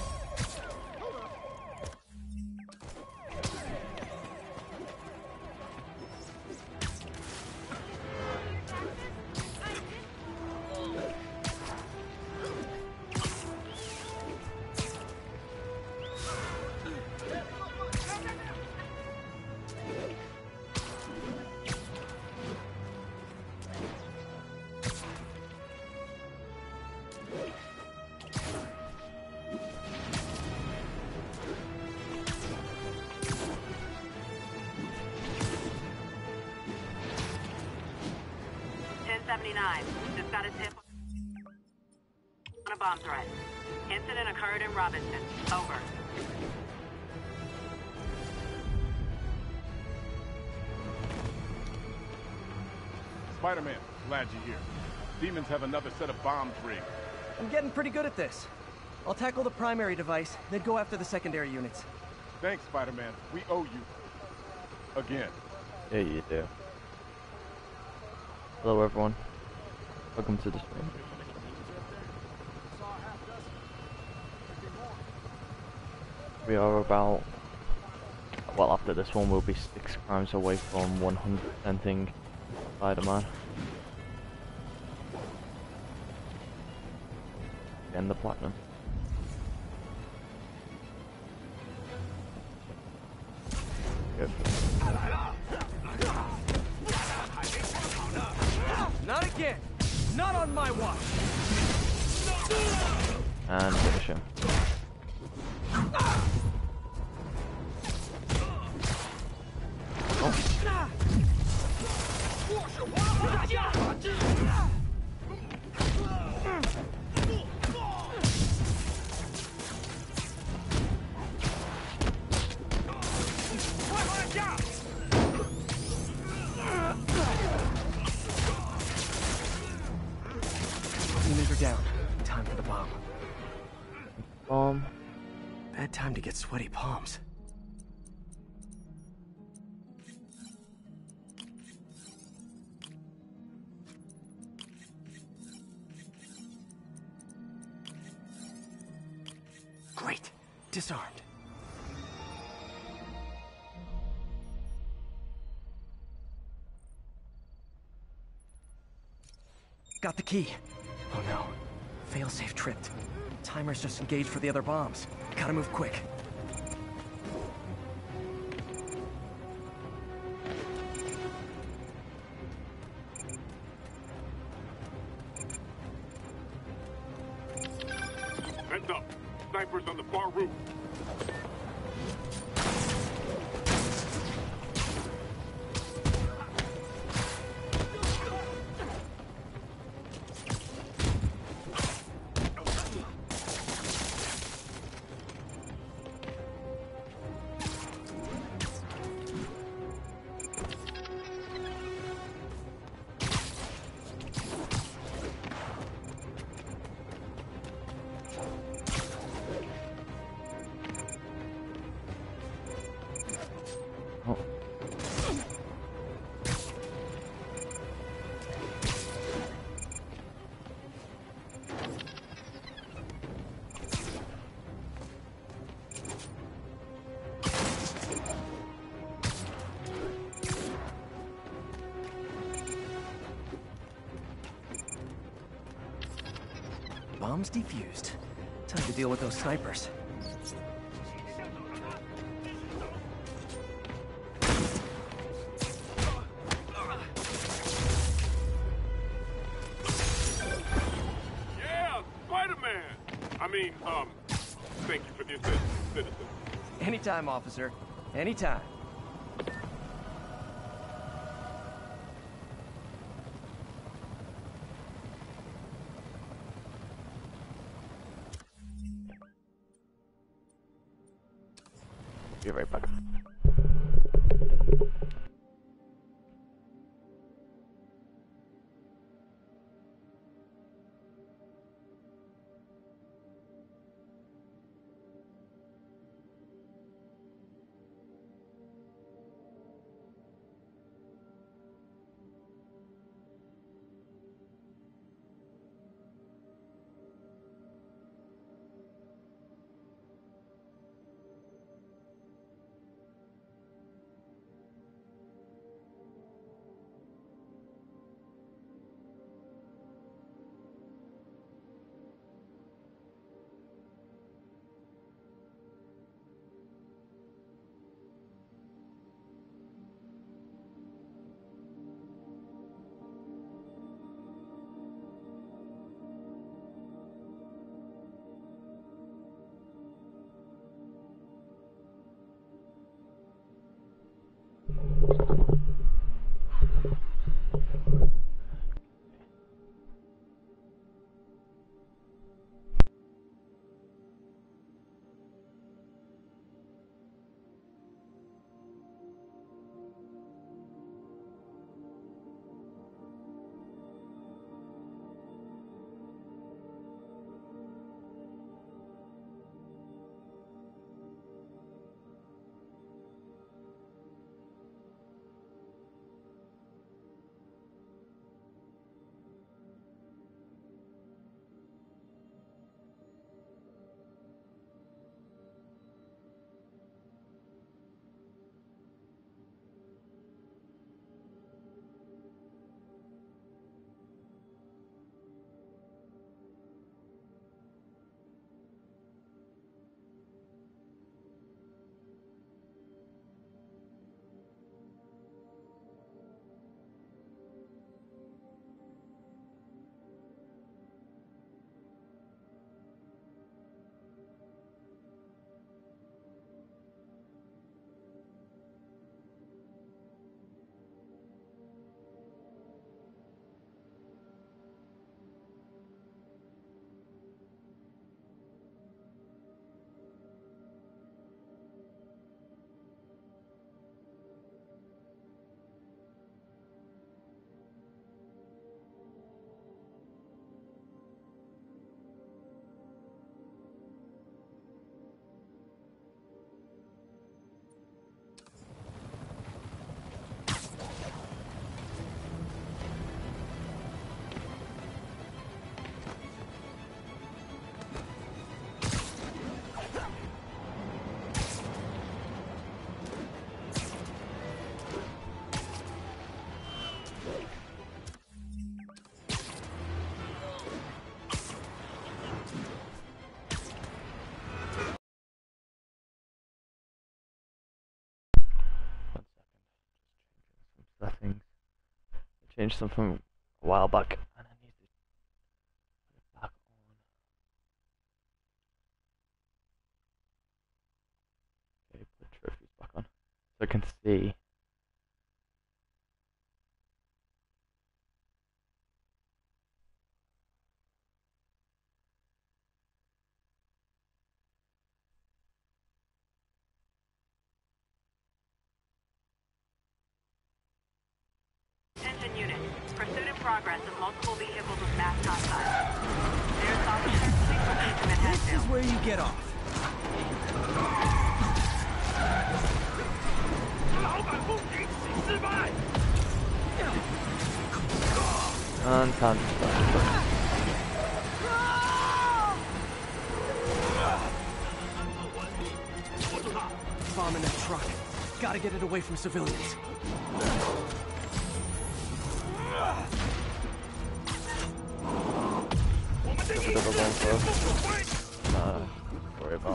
Just got a tip on a bomb threat. Incident occurred in Robinson. Over. Spider-Man, glad you're here. Demons have another set of bombs rigged. I'm getting pretty good at this. I'll tackle the primary device, then go after the secondary units. Thanks, Spider-Man. We owe you. Again. Yeah, you do. Hello, everyone. Welcome to the stream. We are about, well, after this one, we'll be 6 crimes away from 100%ing Spider-Man. And the platinum. Good. Not again! Not on my watch! And finish him. Demons are down. Time for the bomb. Bomb. Bad time to get sweaty palms. Great. Disarmed. Got the key. Oh no. Failsafe tripped. Timer's just engaged for the other bombs. Gotta move quick. Heads up. Snipers on the far roof. Bombs defused. Time to deal with those snipers. Yeah, Spider-Man! I mean, thank you for the assist, citizen. Anytime, officer. Anytime. Be right back. Settings. I changed some from a while back, and I need to put it back on. Okay, put trophies back on, so I can see. Attention unit. Pursuit in progress of multiple vehicles with mass contact. There's officer. Please proceed to Manhattan. This is where you get off. And time to start. Bomb in that truck. Gotta get it away from civilians. A bit of a long throw. Don't worry about.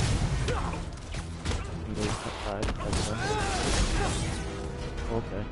Okay.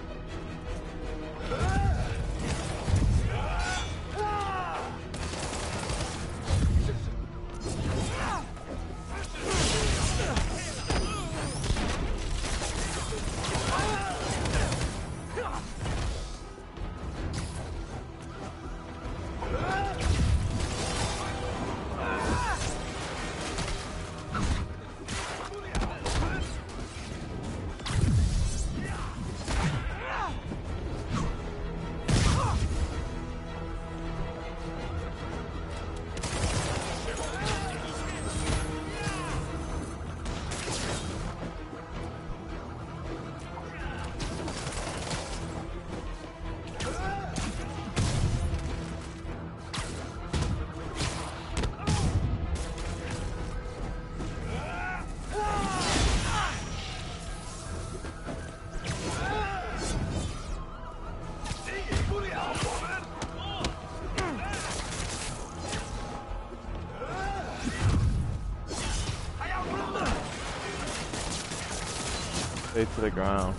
Stay to the ground.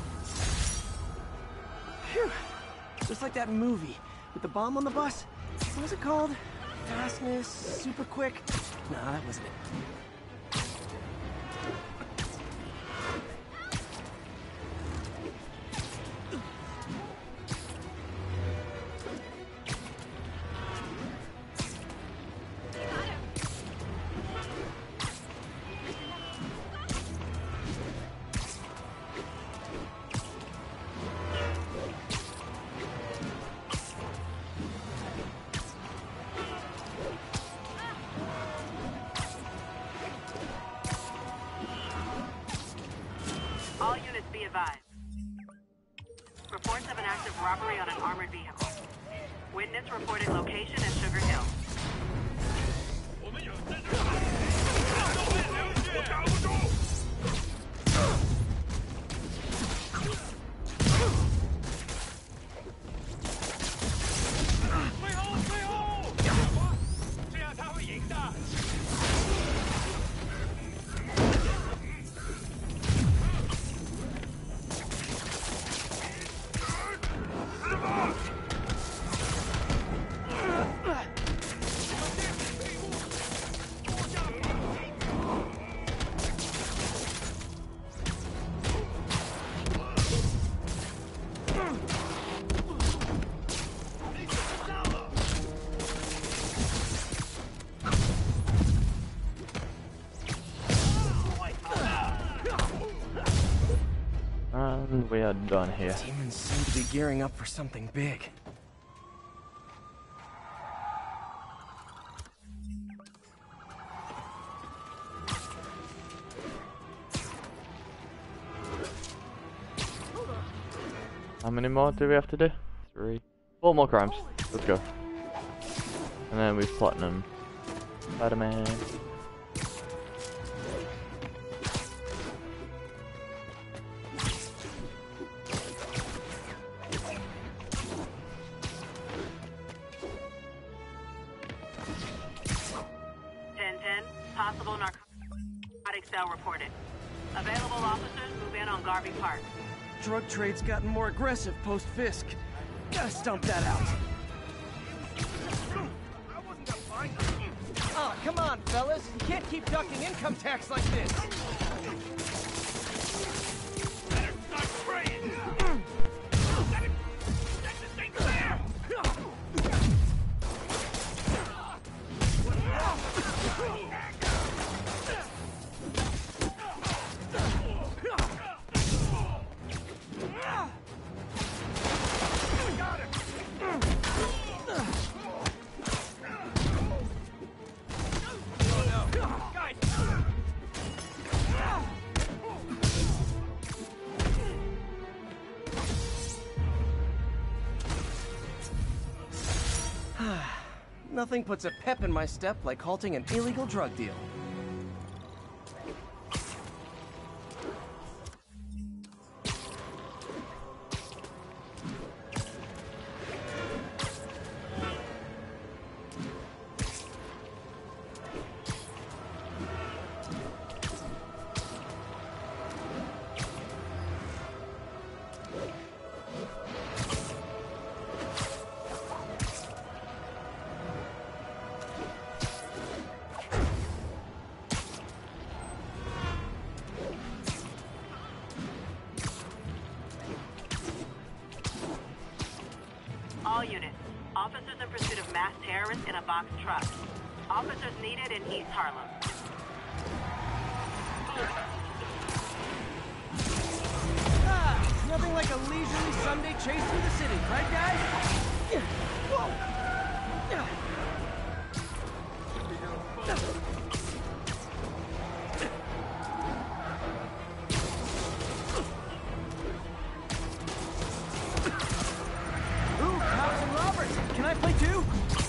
Phew. Just like that movie with the bomb on the bus. What was it called? Fastness, super quick. Nah, that wasn't it. All units be advised. Reports of an active robbery on an armored vehicle. Witness reported location at Sugar Hill. And we are done here. Demons seem to be gearing up for something big. How many more do we have to do? 3. 4 more crimes. Let's go. And then we've platinum Spider-Man. Possible narcotic cell reported. Available officers move in on Garvey Park. Drug trade's gotten more aggressive post-Fisk. Gotta stomp that out. Ah, come on, fellas. You can't keep ducking income tax like this. Better start praying. This ain't fair. Nothing puts a pep in my step like halting an illegal drug deal. All units. Officers in pursuit of mass terrorists in a box truck. Officers needed in East Harlem. Nothing like a leisurely Sunday chase through the city, right, guys? Whoa! Ooh, cops and robbers! Can I play too?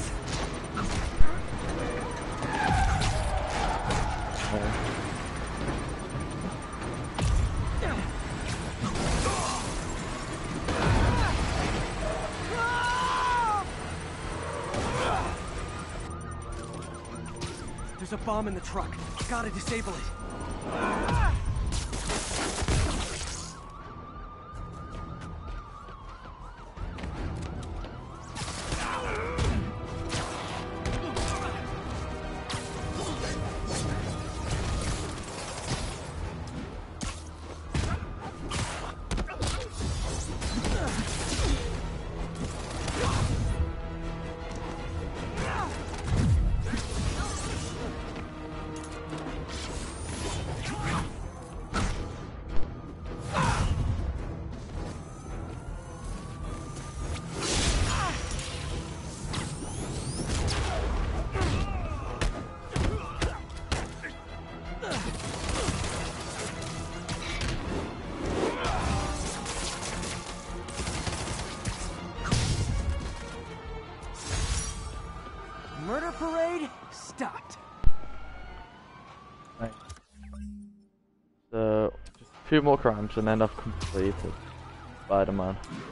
There's a bomb in the truck. Gotta disable it. few more crimes and then I've completed Spider-Man.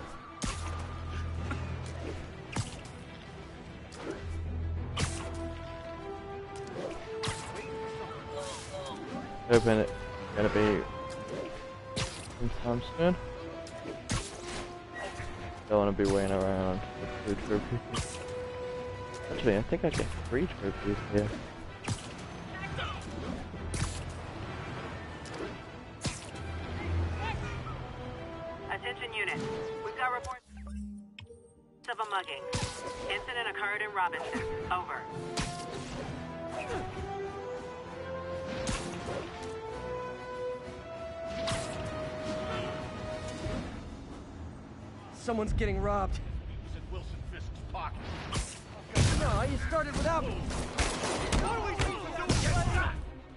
Hoping it's gonna be sometime soon. Don't want to be waiting around for 2 trophies. Actually, I think I get 3 trophies here. Attention unit. We've got reports of a mugging. Incident occurred in Robinson. Over. Someone's getting robbed. It was in Wilson Fisk's pocket. No, you started without me. What are we supposed to do against that?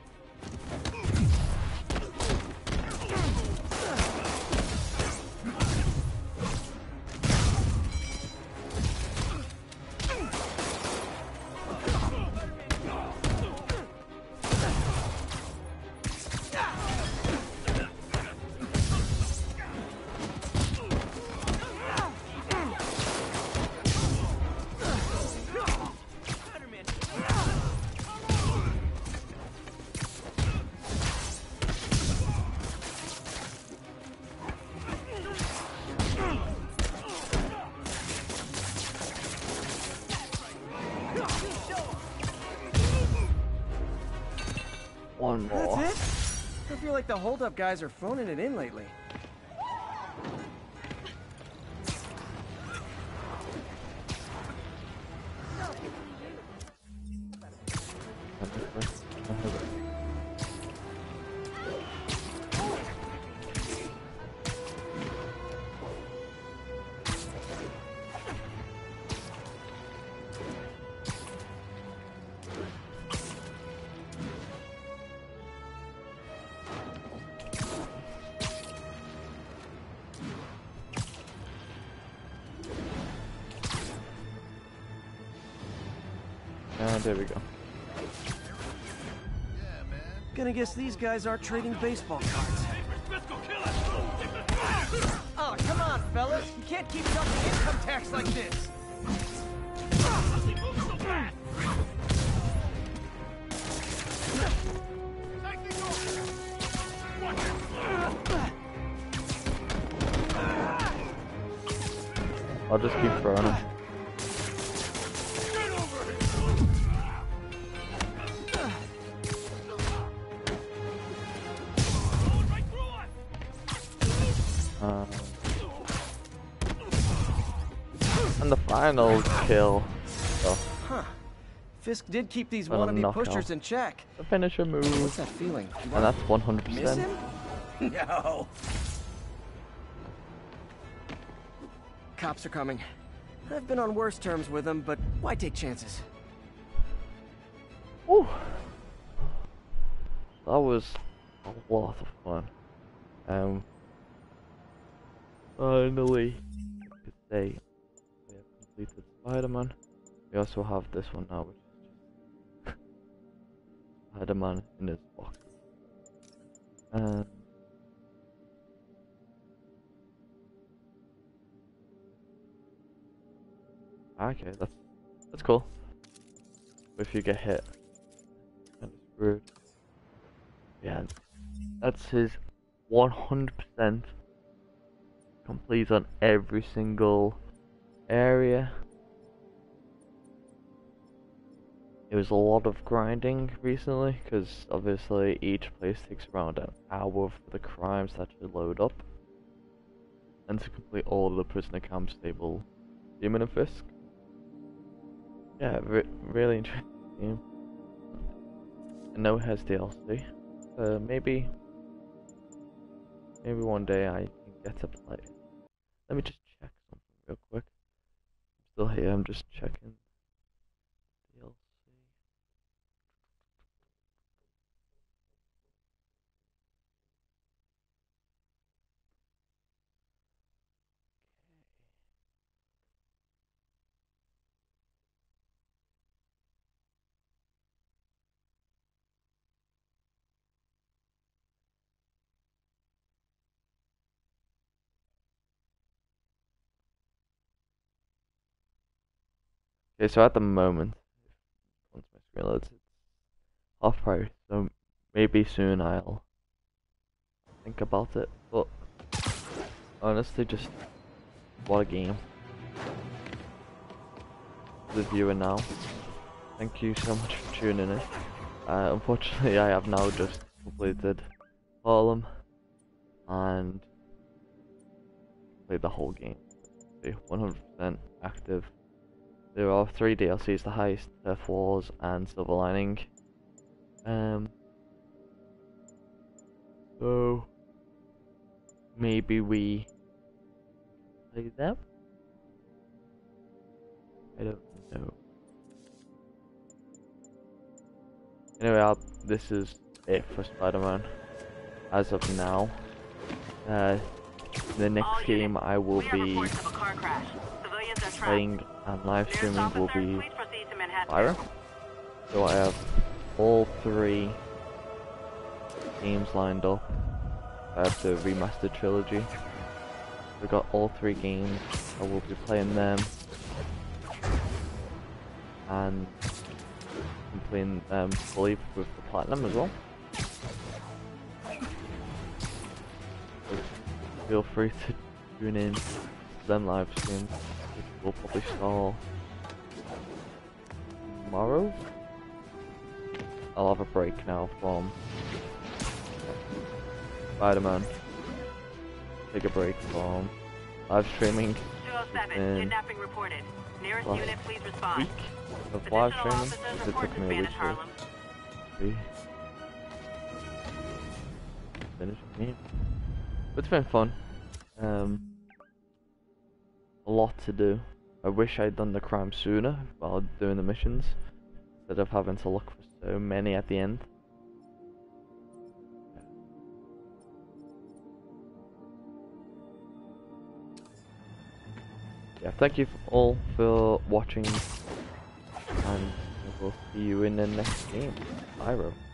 One more. That's it? I feel like the hold-up guys are phoning it in lately. There we go. Yeah, man. Gonna guess these guys aren't trading baseball cards. Oh, come on, fellas. You can't keep ducking income tax like this. I'll just keep throwing them. And the final kill. So, Huh. Fisk did keep these Well, wannabe knockout. pushers in check. the finisher move. What's that feeling? You And wanna that's miss 100%. him? No. Cops are coming. I've been on worse terms with them, but why take chances? Ooh. That was a lot of fun. Finally, I could say we have completed Spider-Man. We also have this one now, which is just Spider-Man in his box. And okay, that's cool. If you get hit, kind of screwed. Yeah, that's his 100% complete on every single area. It was a lot of grinding recently, because obviously each place takes around an hour for the crimes to actually load up. And to complete all of the prisoner camps, stable, Demon and Fisk. Yeah, really interesting game. I know it has DLC. Maybe one day I can get to play it. Let me just check something real quick. I'm still here, I'm just checking DLC. Okay, so at the moment, once my screen loads, it's half price, so maybe soon I'll think about it, but honestly, just what a game. The viewer now, thank you so much for tuning in. Unfortunately, I have now just completed Harlem and played the whole game. 100% active. There are 3 DLCs: the Heist, Turf Wars, and Silver Lining. So maybe we play them? I don't know. Anyway, this is it for Spider-Man as of now. The next game I will be playing and live streaming will be Spyro. So I have all 3 games lined up. I have the remastered trilogy. We've got all 3 games. I will be playing them and completing them fully with the platinum as well. So feel free to tune in to them live streams, which will probably start tomorrow. I'll have a break now from Spider-Man. Take a break from live streaming. 207, kidnapping reported. Nearest unit, please respond. Week of live streaming. It took me a week to finish the game. But it's been fun. A lot to do. I wish I'd done the crime sooner while doing the missions, instead of having to look for so many at the end. Yeah, thank you all for watching, and we'll see you in the next game, Spyro.